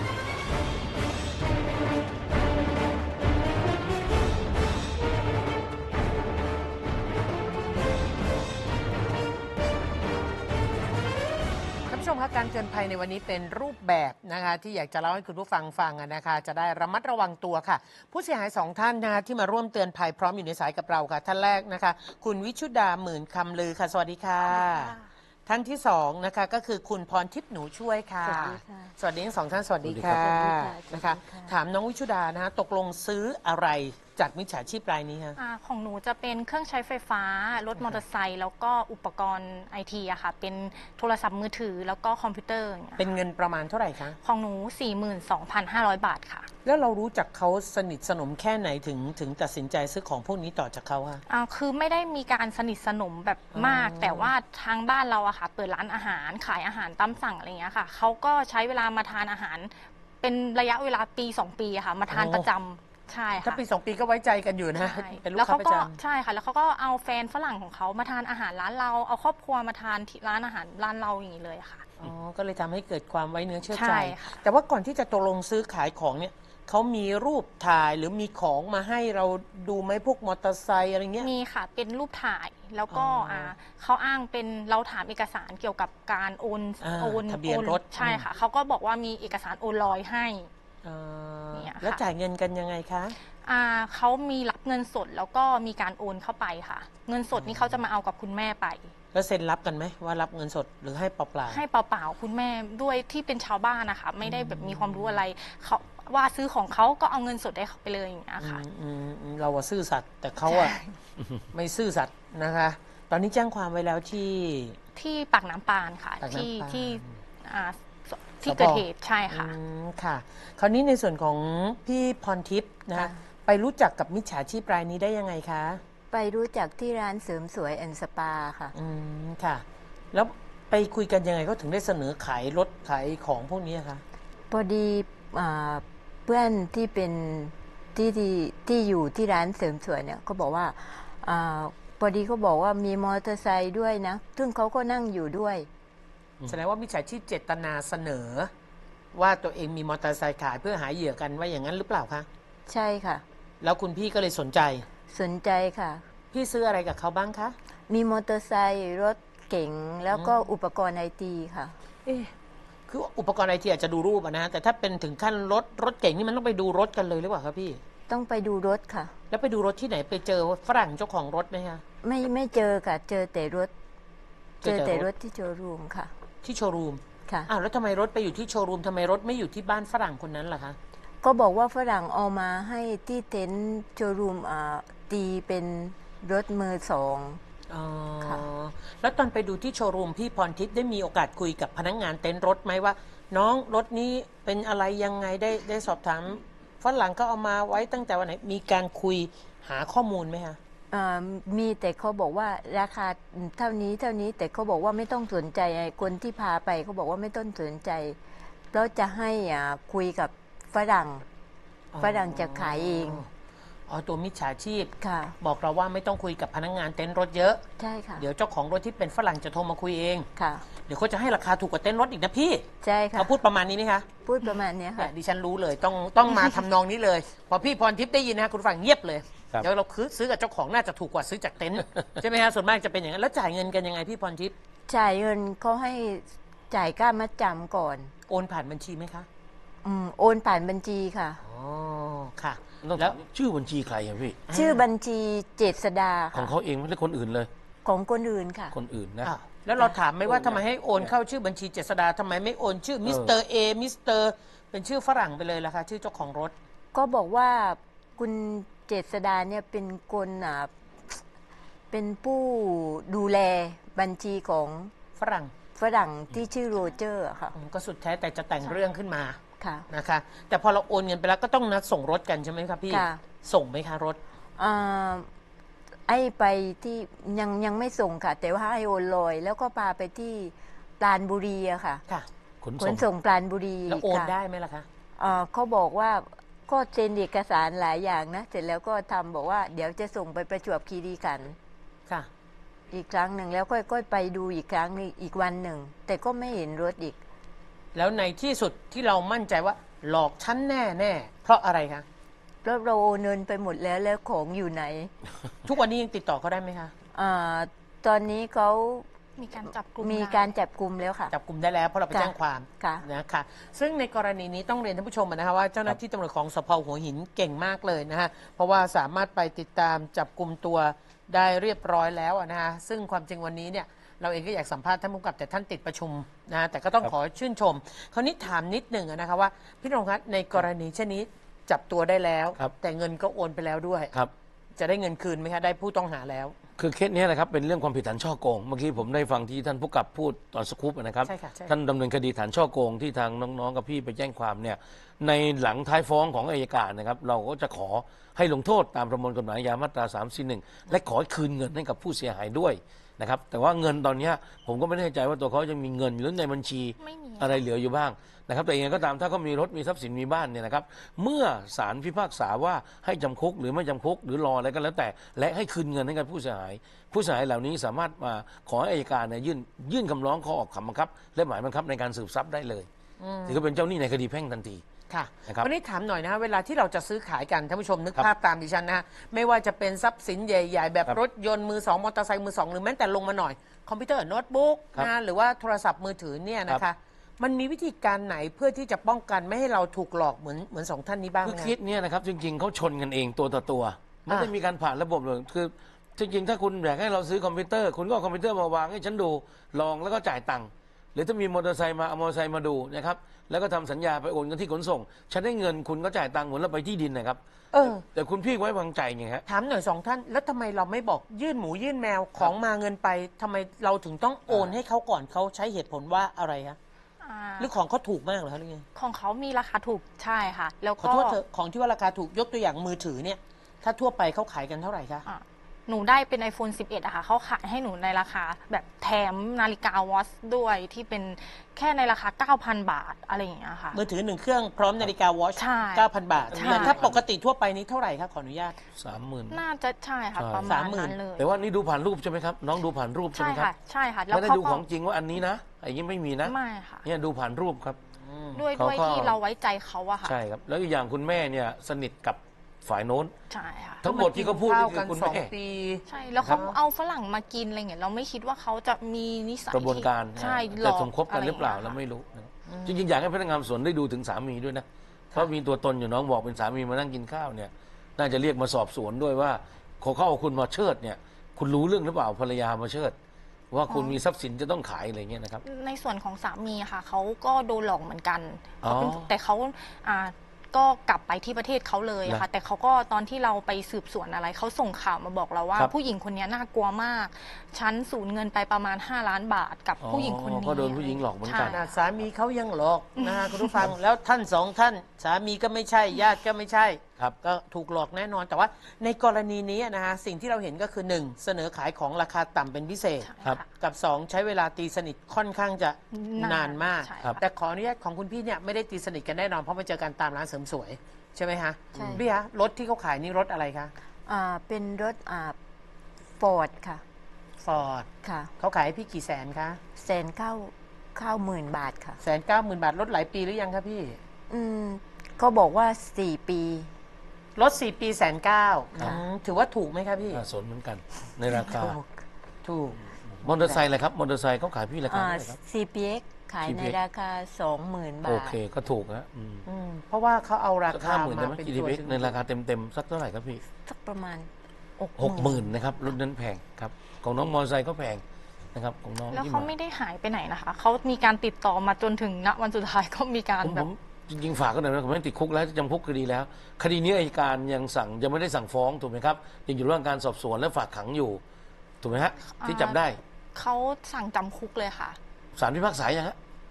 ผู้ชมคะการเตือนภัยในวันนี้เป็นรูปแบบนะคะที่อยากจะเล่าให้คุณผู้ฟังฟังนะคะจะได้ระมัดระวังตัวค่ะผู้เสียหาย2ท่านนะคะที่มาร่วมเตือนภัยพร้อมอยู่ในสายกับเราค่ะท่านแรกนะคะคุณวิชุดาหมื่นคำลือค่ะสวัสดีค่ะท่านที่2นะคะก็คือคุณพรทิพย์หนูช่วยค่ะสวัสดีทั้ง2ท่านสวัสดีค่ะนะคะถามน้องวิชุดานะคะตกลงซื้ออะไรจากมิจฉาชีพรายนี้คะของหนูจะเป็นเครื่องใช้ไฟฟ้ารถมอเตอร์ไซค์แล้วก็อุปกรณ์ไอทีอะค่ะเป็นโทรศัพท์มือถือแล้วก็คอมพิวเตอร์เป็นเงินประมาณเท่าไหร่คะของหนู 42,500 บาทค่ะแล้วเรารู้จักเขาสนิทสนมแค่ไหนถึงตัดสินใจซื้อของพวกนี้ต่อจากเขาคะคือไม่ได้มีการสนิทสนมแบบมากแต่ว่าทางบ้านเราอะค่ะเปิดร้านอาหารขายอาหารตามสั่งอะไรเงี้ยค่ะเขาก็ใช้เวลามาทานอาหารเป็นระยะเวลาปี2 ปีค่ะมาทานประจำใช่ค่ะถ้าปี2 ปีก็ไว้ใจกันอยู่นะเป็นลูกค้าประจำใช่ค่ะแล้วเขาก็เอาแฟนฝรั่งของเขามาทานอาหารร้านเราเอาครอบครัวมาทานที่ร้านอาหารร้านเราอย่างนี้เลยค่ะก็เลยทำให้เกิดความไว้เนื้อเชื่อใจแต่ว่าก่อนที่จะตกลงซื้อขายของเนี่ยเขามีรูปถ่ายหรือมีของมาให้เราดูไหมพวกมอเตอร์ไซค์อะไรเงี้ยมีค่ะเป็นรูปถ่ายแล้วก็เขาอ้างเป็นเราถามเอกสารเกี่ยวกับการโอนทะเบียนรถใช่ค่ะเขาก็บอกว่ามีเอกสารโอนลอยให้แล้วจ่ายเงินกันยังไงคะเขามีรับเงินสดแล้วก็มีการโอนเข้าไปค่ะเงินสดนี่เขาจะมาเอากับคุณแม่ไปแล้วเซ็นรับกันไหมว่ารับเงินสดหรือให้เปล่าให้เปล่าคุณแม่ด้วยที่เป็นชาวบ้านนะคะไม่ได้แบบมีความรู้อะไรเขาว่าซื้อของเขาก็เอาเงินสดได้ไปเลยอย่างนี้ค่ะเราว่าซื่อสัตย์แต่เขาอะไม่ซื่อสัตย์นะคะตอนนี้แจ้งความไว้แล้วที่ปากน้ำปานค่ะที่เกิดเหตุใช่ค่ะค่ะคราวนี้ในส่วนของพี่พรทิพย์นะคะไปรู้จักกับมิจฉาชีพรายนี้ได้ยังไงคะไปรู้จักที่ร้านเสริมสวยแอนด์สปาค่ะค่ะแล้วไปคุยกันยังไงเขาถึงได้เสนอขายรถขายของพวกนี้คะพอดีเพื่อนที่เป็นที่อยู่ที่ร้านเสริมสวยเนี่ยก็บอกว่าพอดีเขาบอกว่ามีมอเตอร์ไซค์ด้วยนะซึ่งเขาก็นั่งอยู่ด้วยแสดงว่ามิจฉาชีพเจตนาเสนอว่าตัวเองมีมอเตอร์ไซค์ขายเพื่อหาเหยื่อกันว่าอย่างนั้นหรือเปล่าคะใช่ค่ะแล้วคุณพี่ก็เลยสนใจค่ะพี่ซื้ออะไรกับเขาบ้างคะมีมอเตอร์ไซค์รถเก๋งแล้วก็อุปกรณ์ไอทีค่ะคืออุปกรณ์ไอทีอาจจะดูรูปนะแต่ถ้าเป็นถึงขั้นรถเก๋งนี่มันต้องไปดูรถกันเลยหรือเปล่าครับพี่ต้องไปดูรถค่ะแล้วไปดูรถที่ไหนไปเจอฝรั่งเจ้าของรถไหมคะไม่เจอค่ะเจอแต่รถที่โชว์รูมค่ะที่โชว์รูมค่ะแล้วทำไมรถไปอยู่ที่โชว์รูมทำไมรถไม่อยู่ที่บ้านฝรั่งคนนั้นล่ะคะก็บอกว่าฝรั่งเอามาให้ที่เต็นท์โชว์รูมตีเป็นรถมือสองค่ะแล้วตอนไปดูที่โชว์รูมพี่พรทิพย์ได้มีโอกาสคุยกับพนักงานเต็นท์รถไหมว่าน้องรถนี้เป็นอะไรยังไงได้สอบถามฝรั่งก็เอามาไว้ตั้งแต่วันไหนมีการคุยหาข้อมูลไหมคะมีแต่เขาบอกว่าราคาเท่านี้แต่เขาบอกว่าไม่ต้องสนใจคนที่พาไปเขาบอกว่าไม่ต้องสนใจเพราะจะให้คุยกับฝรั่งจะขายเองตัวมิจฉาชีพบอกเราว่าไม่ต้องคุยกับพนักงานเต็นท์รถเยอะใช่ค่ะเดี๋ยวเจ้าของรถที่เป็นฝรั่งจะโทรมาคุยเองค่ะเดี๋ยวเขาจะให้ราคาถูกกว่าเต็นท์รถอีกนะพี่ใช่ค่ะเขาพูดประมาณนี้ไหมคะพูดประมาณนี้ค่ะดิฉันรู้เลยต้องมาทำนองนี้เลยพอพี่พรทิพย์ได้ยินนะคุณฝั่งเงียบเลยเดี๋ยวเราซื้อกับเจ้าของน่าจะถูกกว่าซื้อจากเต็นท์ใช่ไหมฮะส่วนมากจะเป็นอย่างนั้นแล้วจ่ายเงินกันยังไงพี่พรทิพย์จ่ายเงินเขาให้จ่ายค่ามัดจำก่อนโอนผ่านบัญชีไหมคะโอนผ่านบัญชีค่ะค่ะแล้วชื่อบัญชีใครอะพี่ชื่อบัญชีเจษดาของเขาเองไม่ใช่คนอื่นเลยของคนอื่นค่ะคนอื่นนะแล้วเราถามไหมว่าทำไมให้โอนเข้าชื่อบัญชีเจษดาทำไมไม่โอนชื่อมิสเตอร์เอมิสเตอร์เป็นชื่อฝรั่งไปเลยล่ะคะชื่อเจ้าของรถก็บอกว่าคุณเจษดาเนี่ยเป็นคนเป็นผู้ดูแลบัญชีของฝรั่งที่ชื่อโรเจอร์ค่ะก็สุดแท้แต่จะแต่งเรื่องขึ้นมานะคะแต่พอเราโอนเงินไปแล้วก็ต้องนัดส่งรถกันใช่ไหมครับพี่ส่งไหมคะรถอให้ไปที่ยังไม่ส่งค่ะ แต่ว่าให้โอนลอยแล้วก็พาไปที่ปราณบุรีอะค่ะ ขนส่งปราณบุรีแล้วโอนได้ไหมล่ะคะเขาบอกว่าก็เซ็นเอกสารหลายอย่างนะเสร็จแล้วก็ทำบอกว่าเดี๋ยวจะส่งไปประจวบคีรีขันธ์ค่ะอีกครั้งหนึ่งแล้วก็ไปดูอีกครั้งนึงอีกวันหนึ่งแต่ก็ไม่เห็นรถอีกแล้วในที่สุดที่เรามั่นใจว่าหลอกฉันแน่เพราะอะไรคะเพราะเราโอนเงินไปหมดแล้วของอยู่ไหนทุกวันนี้ยังติดต่อเขาได้ไหมคะตอนนี้เขามีการจับกลุ่มแล้วค่ะจับกลุ่มได้แล้วเพราะเราไปแจ้งความนะคะซึ่งในกรณีนี้ต้องเรียนท่านผู้ชมนะคะว่าเจ้าหน้าที่ตำรวจของสภ.หัวหินเก่งมากเลยนะคะเพราะว่าสามารถไปติดตามจับกลุ่มตัวได้เรียบร้อยแล้วนะคะซึ่งความจริงวันนี้เนี่ยเราเองก็อยากสัมภาษณ์ท่านผู้กำกับแต่ท่านติดประชุมนะแต่ก็ต้องขอชื่นชมคราวนี้ถามนิดหนึ่งนะคะว่าพี่นรงค์ครับในกรณีเช่นนี้จับตัวได้แล้วแต่เงินก็โอนไปแล้วด้วยจะได้เงินคืนไหมคะได้ผู้ต้องหาแล้วคือเคสนี้นะครับเป็นเรื่องความผิดฐานช่อโกงเมื่อกี้ผมได้ฟังที่ท่านผู้กำกับพูดตอนสกู๊ปนะครับท่านดำเนินคดีฐานช่อโกงที่ทางน้องๆกับพี่ไปแจ้งความเนี่ยในหลังท้ายฟ้องของอัยการนะครับเราก็จะขอให้ลงโทษตามประมวลกฎหมายอาญามาตรา341และขอคืนเงินให้กับผู้เสียหายด้วยนะครับแต่ว่าเงินตอนนี้ผมก็ไม่แน่ใจว่าตัวเขายังมีเงินหรือในบัญชีอะไรเหลืออยู่บ้างนะครับแต่ยังไงก็ตามถ้าเขามีรถมีทรัพย์สินมีบ้านเนี่ยนะครับเมื่อศาลพิพากษาว่าให้จำคุกหรือไม่จำคุกหรือรออะไรก็แล้วแต่และให้คืนเงินให้กับผู้เสียหายเหล่านี้สามารถมาขอให้อัยการเนี่ยยื่นคำร้องขอออกคำบังคับและหมายบังคับในการสืบทรัพย์ได้เลยถือว่าเป็นเจ้าหนี้ในคดีแพ่งทันทีค่ะวันนี้ถามหน่อยนะเวลาที่เราจะซื้อขายกันท่านผู้ชมนึกภาพตามดิฉันนะไม่ว่าจะเป็นทรัพย์สินใหญ่ๆแบบรถยนต์มือสองมอเตอร์ไซค์มือสองหรือแม้แต่ลงมาหน่อยคอมพิวเตอร์โน้ตบุ๊กนะหรือว่าโทรศัพท์มือถือเนี่ยนะคะมันมีวิธีการไหนเพื่อที่จะป้องกันไม่ให้เราถูกหลอกเหมือนสองท่านนี้บ้างไหมคือคิดเนี่ยนะครับจริงๆเขาชนกันเองตัวต่อตัวไม่ได้มีการผ่านระบบเลยคือจริงๆถ้าคุณอยากให้เราซื้อคอมพิวเตอร์คุณก็เอาคอมพิวเตอร์มาวางให้ฉันดูลองแล้วก็จ่ายตังค์หรือถ้ามีมอเตอร์ไซค์มาเอามอเตอร์ไซค์มาดูนะครับแล้วก็ทำสัญญาไปโอนกันที่ขนส่งฉันได้เงินคุณก็จ่ายตังค์เหมือนเราไปที่ดินนะครับแต่คุณพี่ไว้วางใจไงฮะถามหน่อยสองท่านแล้วทำไมเราไม่บอกยื่นหมูยื่นแมวของมาเงินไปทำไมเราถึงต้องโอนให้เขาก่อนเขาใช้เหตุผลว่าอะไรคะหรือของเขาถูกมากเหรอหรือไงของเขามีราคาถูกใช่ค่ะแล้วก็ขอโทษเถอะของที่ว่าราคาถูกยกตัวอย่างมือถือเนี่ยถ้าทั่วไปเขาขายกันเท่าไหร่คะหนูได้เป็น iPhone 11อะค่ะเขาขายให้หนูในราคาแบบแถมนาฬิกาวอชด้วยที่เป็นแค่ในราคา 9,000 บาทอะไรอย่างเงี้ยค่ะมือถือ1เครื่องพร้อมนาฬิกาวอช 9,000 บาทแต่ถ้าปกติทั่วไปนี้เท่าไหร่คะขออนุญาต 30,000 น่าจะใช่ค่ะประมาณนั้นเลยแต่ว่านี่ดูผ่านรูปใช่ไหมครับน้องดูผ่านรูปใช่ไหมครับใช่ค่ะไม่ได้ดูของจริงว่าอันนี้นะอย่างนี้ไม่มีนะไม่ค่ะเนี่ยดูผ่านรูปครับด้วยที่เราไว้ใจเขาอะค่ะใช่ครับแล้วอย่างคุณแม่เนี่ยสนิทกับฝ่ายโน้นใช่ค่ะทั้งหมดที่เขาพูดนี่คือคุณแม่ใช่แล้วเขาเอาฝรั่งมากินอะไรเงี้ยเราไม่คิดว่าเขาจะมีนิสัยกระบวนการใช่จะสมคบกันหรือเปล่าเราไม่รู้จริงๆอยากให้พนักงานสวนได้ดูถึงสามีด้วยนะเพราะมีตัวตนอยู่น้องบอกเป็นสามีมานั่งกินข้าวเนี่ยน่าจะเรียกมาสอบสวนด้วยว่าเขาเข้าคุณมาเชิดเนี่ยคุณรู้เรื่องหรือเปล่าภรรยามาเชิดว่าคุณมีทรัพย์สินจะต้องขายอะไรเงี้ยนะครับในส่วนของสามีค่ะเขาก็โดนหลอกเหมือนกันแต่เขาก็กลับไปที่ประเทศเขาเลยค่ะแต่เขาก็ตอนที่เราไปสืบสวนอะไรเขาส่งข่าวมาบอกเราว่าผู้หญิงคนนี้น่ากลัวมากฉันสูญเงินไปประมาณ5 ล้านบาทกับผู้หญิงคนนี้ก็โดนผู้หญิงหลอกเหมือนกันสามีเขายังหลอกนะคะคุณผู้ฟังแล้วท่านสองท่านสามีก็ไม่ใช่ญาติก็ไม่ใช่ก็ถูกหลอกแน่นอนแต่ว่าในกรณีนี้นะคะสิ่งที่เราเห็นก็คือ1เสนอขายของราคาต่ำเป็นพิเศษกับ2ใช้เวลาตีสนิทค่อนข้างจะนานมากแต่ขออนุญาตของคุณพี่เนี่ยไม่ได้ตีสนิทกันแน่นอนเพราะมาเจอกันตามร้านเสริมสวยใช่ไหมคะพี่คะรถที่เขาขายนี่รถอะไรคะเป็นรถฟอร์ดค่ะฟอร์ดค่ะเขาขายให้พี่กี่แสนคะ 190,000 บาทค่ะ 190,000 บาทรถหลายปีหรือยังคะพี่เขาบอกว่า4 ปีรถ4 ปี190,000ถือว่าถูกไหมครับพี่สนเหมือนกันในราคาถูกมอเตอร์ไซค์อะไรครับมอเตอร์ไซค์เขาขายพี่ราคาเท่าไหร่ครับ CPX ขายในราคา 20,000 บาทโอเคก็ถูกนะเพราะว่าเขาเอาราคามาเป็นตัวในราคาเต็มๆสักเท่าไหร่ครับพี่สักประมาณ 60,000 นะครับรถนั้นแพงครับของน้องมอเตอร์ไซค์ก็แพงนะครับของน้องแล้วเขาไม่ได้หายไปไหนนะคะเขามีการติดต่อมาจนถึงณวันสุดท้ายก็มีการแบบจริงๆฝากกันหน่อยนะผมไม่ติดคุกแล้วจำคุกคดีแล้วคดีนี้อัยการยังไม่ได้สั่งฟ้องถูกไหมครับยังอยู่ระหว่างการสอบสวนและฝากขังอยู่ถูกไหมฮะที่จับได้เขาสั่งจำคุกเลยค่ะศาลพิพากษายังฮะ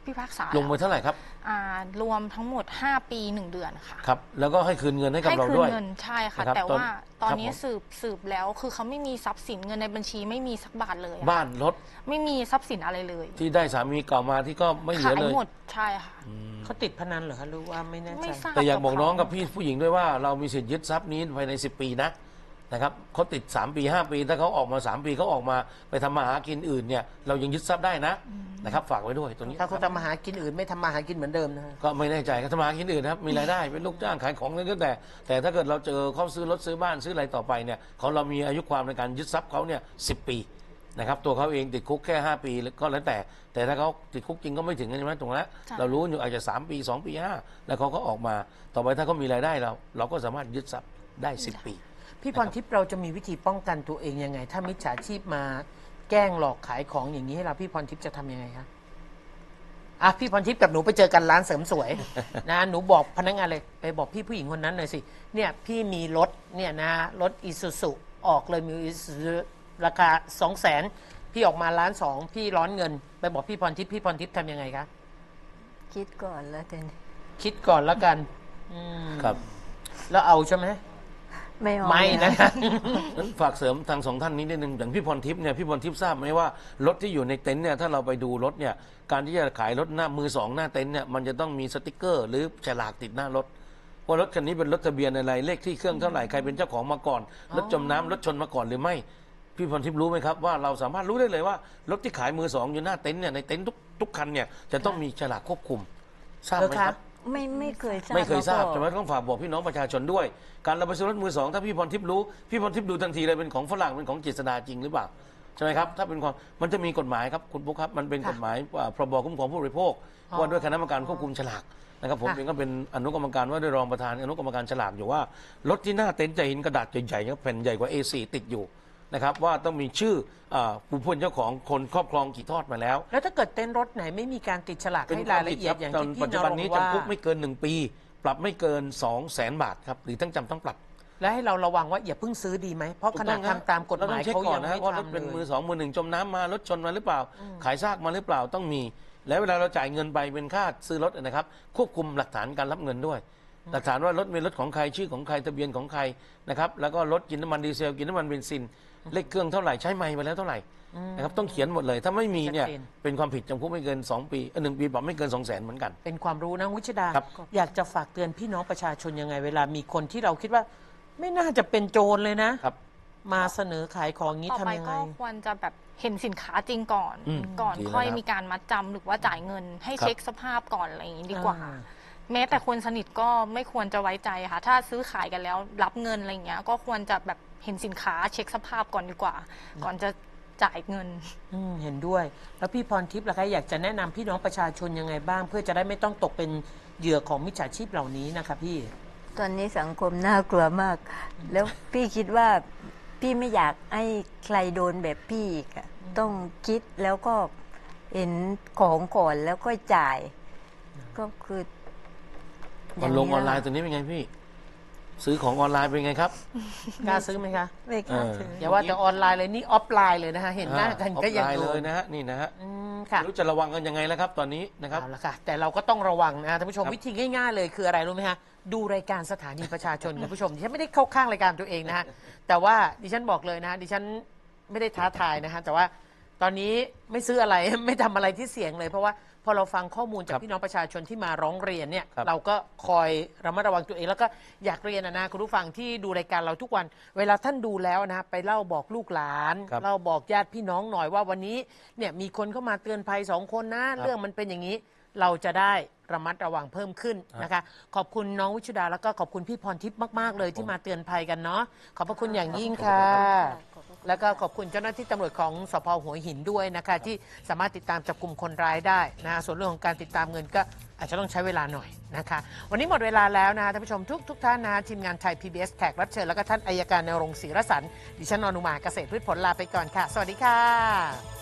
พิพากษาลงไปเท่าไหร่ครับรวมทั้งหมด5 ปี 1 เดือนค่ะครับแล้วก็ให้คืนเงินให้กับเราด้วยให้คืนเงินใช่ค่ะแต่ว่าตอนนี้สืบแล้วคือเขาไม่มีทรัพย์สินเงินในบัญชีไม่มีสักบาทเลยบ้านรถไม่มีทรัพย์สินอะไรเลยที่ได้สามีเก่ามาที่ก็ไม่เหลือเลยขายหมดใช่ค่ะเขาติดพนันเหรอคะรู้ว่าไม่แน่ใจแต่อยากบอกน้องกับพี่ผู้หญิงด้วยว่าเรามีสิทธิ์ยึดทรัพย์นี้ภายใน10 ปีนะครับเขาติด3 ปี 5 ปีถ้าเขาออกมา3 ปีเขาออกมาไปทำมาหากินอื่นเนี่ยเรายังยึดทรัพย์ได้นะครับฝากไว้ด้วยตรงนี้ถ้าเขาทำมาหากินอื่นไม่ทำมาหากินเหมือนเดิมนะก็ไม่แน่ใจเขาทำมาหากินอื่นนะครับมีรายได้เป็นลูกจ้างขายของนั่นก็แต่ถ้าเกิดเราเจอเขาซื้อรถซื้อบ้านซื้ออะไรต่อไปเนี่ยของเรามีอายุความในการยึดทรัพย์เขาเนี่ย10 ปีนะครับตัวเขาเองติดคุกแค่5 ปีก็แล้วแต่ถ้าเขาติดคุกจริงก็ไม่ถึงใช่ไหมตรงนั้นเรารู้อยู่อาจจะ3 ปี 2 ปี 5แล้วเขาก็ออกมาต่อไปถ้าเขามีรายได้เราก็สามารถยึดทรัพย์ได้10 ปีพี่พรทิพย์เราจะมีวิธีป้องกันตัวเองยังไงถ้ามิจฉาชีพมาแกล้งหลอกขายของอย่างนี้ให้เราพี่พรทิพย์จะทำยังไงคะพี่พรทิพย์กับหนูไปเจอกันร้านเสริมสวย นะหนูบอกพนักงานเลยไปบอกพี่ผู้หญิงคนนั้นหน่อยสิเนี่ยพี่มีรถเนี่ยนะรถอีซูซุออกเลยมีราคา200,000พี่ออกมา1,200,000พี่ร้อนเงินไปบอกพี่พรทิพย์พี่พรทิพย์ทำยังไงคะคิดก่อนแล้วกันคิดก่อนแล้วกันครับแล้วเอาใช่ไหมไม่นะคะนั้นฝากเสริมทาง2 ท่านนี้นิดนึงอย่างพี่พรทิพย์เนี่ยพี่พรทิพย์ทราบไหมว่ารถที่อยู่ในเต็นท์เนี่ยถ้าเราไปดูรถเนี่ยการที่จะขายรถหน้ามือ2หน้าเต็นท์เนี่ยมันจะต้องมีสติกเกอร์หรือฉลากติดหน้ารถว่ารถคันนี้เป็นรถทะเบียนอะไรเลขที่เครื่องเท่าไหร่ใครเป็นเจ้าของมาก่อนรถจมน้ำรถชนมาก่อนหรือไม่พี่พรทิพย์รู้ไหมครับว่าเราสามารถรู้ได้เลยว่ารถที่ขายมือ2อยู่หน้าเต็นท์เนี่ยในเต็นท์ทุกคันเนี่ยจะต้องมีฉลากควบคุมทราบไหมครับไม่เคยทราบใช่ไหมต้องฝากบอกพี่น้องประชาชนด้วยการเราไปซื้อรถมือ2ถ้าพี่พรทิพย์รู้พี่พรทิพย์ดูทันทีเลยเป็นของฝรั่งเป็นของเจษฎาจริงหรือเปล่าใช่ไหมครับถ้าเป็นความมันจะมีกฎหมายครับคุณปุ๊กครับมันเป็นกฎหมายพรบคุ้มครองผู้บริโภคว่าด้วยคณะกรรมการควบคุมฉลากนะครับผมเองก็เป็นอนุกรรมการว่าด้วยรองประธานอนุกรรมการฉลากอยู่ว่ารถที่หน้าเต็นท์จะเห็นกระดาษใหญ่ๆแผ่นใหญ่กว่า A4 ติดอยู่นะครับว่าต้องมีชื่อผู้พ้นเจ้าของคนครอบครองกี่ทอดมาแล้วแล้วถ้าเกิดเต็นท์รถไหนไม่มีการติดฉลากให้รายละเอียดอย่างที่พี่ปัจจุบันนี้จำคุกไม่เกิน1 ปีปรับไม่เกิน200,000 บาทครับหรือทั้งจำทั้งปรับและให้เราระวังว่าอย่าเพิ่งซื้อดีไหมเพราะขณะทำตามกฎหมายเขายังไม่ทำเลยว่ารถเป็นมือ2มือ1จมน้ำมารถชนมาหรือเปล่าขายซากมาหรือเปล่าต้องมีแล้วเวลาเราจ่ายเงินไปเป็นค่าซื้อรถนะครับควบคุมหลักฐานการรับเงินด้วยหลักฐานว่ารถเป็นรถของใครชื่อของใครทะเบียนของใครนะครับแล้วก็รถกินน้ำมันดีเซลกินน้ำมันเบนซินเลขเครื่องเท่าไหร่ใช้ไมล์ไปแล้วเท่าไหร่นะครับต้องเขียนหมดเลยถ้าไม่มีเนี่ยเป็นความผิดจำคุกไม่เกิน2 ปี1 ปีปรับไม่เกิน200,000เหมือนกันเป็นความรู้นะวิชดาอยากจะฝากเตือนพี่น้องประชาชนยังไงเวลามีคนที่เราคิดว่าไม่น่าจะเป็นโจรเลยนะมาเสนอขายของนี้ทำยังไงต่อไปก็ควรจะแบบเห็นสินค้าจริงก่อนค่อยมีการมัดจำหรือว่าจ่ายเงินให้เช็คสภาพก่อนอะไรอย่างนี้ดีกว่าแม้แต่คนสนิทก็ไม่ควรจะไว้ใจค่ะถ้าซื้อขายกันแล้วรับเงินอะไรอย่างเงี้ยก็ควรจะแบบเห็นสินค้าเช็คสภาพก่อนดีกว่าก่อนจะจ่ายเงินเห็นด้วยแล้วพี่พรทิพย์ล่ะคะอยากจะแนะนำพี่น้องประชาชนยังไงบ้างเพื่อจะได้ไม่ต้องตกเป็นเหยื่อของมิจฉาชีพเหล่านี้นะคะพี่ตอนนี้สังคมน่ากลัวมากแล้วพี่คิดว่าพี่ไม่อยากให้ใครโดนแบบพี่อีกต้องคิดแล้วก็เห็นของก่อนแล้วก็จ่ายก็คือลงออนไลน์ตัวนี้เป็นไงพี่ซื้อของออนไลน์เป็นไงครับกล้าซื้อไหมคะไม่กล้าซื้ออย่าว่าแต่ออนไลน์เลยนี่ออฟไลน์เลยนะคะเห็นหน้ากันก็ยังเลยนะฮะนี่นะฮะรู้จะระวังกันยังไงแล้วครับตอนนี้นะครับเอาละค่ะแต่เราก็ต้องระวังนะท่านผู้ชมวิธีง่ายๆเลยคืออะไรรู้ไหมคะดูรายการสถานีประชาชนคุณผู้ชมดิฉันไม่ได้เข้าข้างรายการตัวเองนะฮะแต่ว่าดิฉันบอกเลยนะดิฉันไม่ได้ท้าทายนะฮะแต่ว่าตอนนี้ไม่ซื้ออะไรไม่ทำอะไรที่เสี่ยงเลยเพราะว่าพอเราฟังข้อมูลจากพี่น้องประชาชนที่มาร้องเรียนเนี่ยเราก็คอยระมัดระวังตัวเองแล้วก็อยากเรียนนะคุณผู้ฟังที่ดูรายการเราทุกวันเวลาท่านดูแล้วนะไปเล่าบอกลูกหลานเล่าบอกญาติพี่น้องหน่อยว่าวันนี้เนี่ยมีคนเข้ามาเตือนภัย2 คนนะเรื่องมันเป็นอย่างนี้เราจะได้ระมัดระวังเพิ่มขึ้นนะคะขอบคุณน้องวิชุดาแล้วก็ขอบคุณพี่พรทิพย์มากๆเลยที่มาเตือนภัยกันเนาะขอบพระคุณอย่างยิ่งค่ะแล้วก็ขอบคุณเจ้าหน้าที่ตำรวจของสภ.หัวหินด้วยนะคะที่สามารถติดตามจับกลุ่มคนร้ายได้นะส่วนเรื่องของการติดตามเงินก็อาจจะต้องใช้เวลาหน่อยนะคะวันนี้หมดเวลาแล้วนะคะท่านผู้ชมทุกท่านนะทีมงานไทย PBS แขกรับเชิญแล้วก็ท่านอัยการณรงค์ศรีรสันต์ดิฉันอนุมาเกษตรพืชผลลาไปก่อนค่ะสวัสดีค่ะ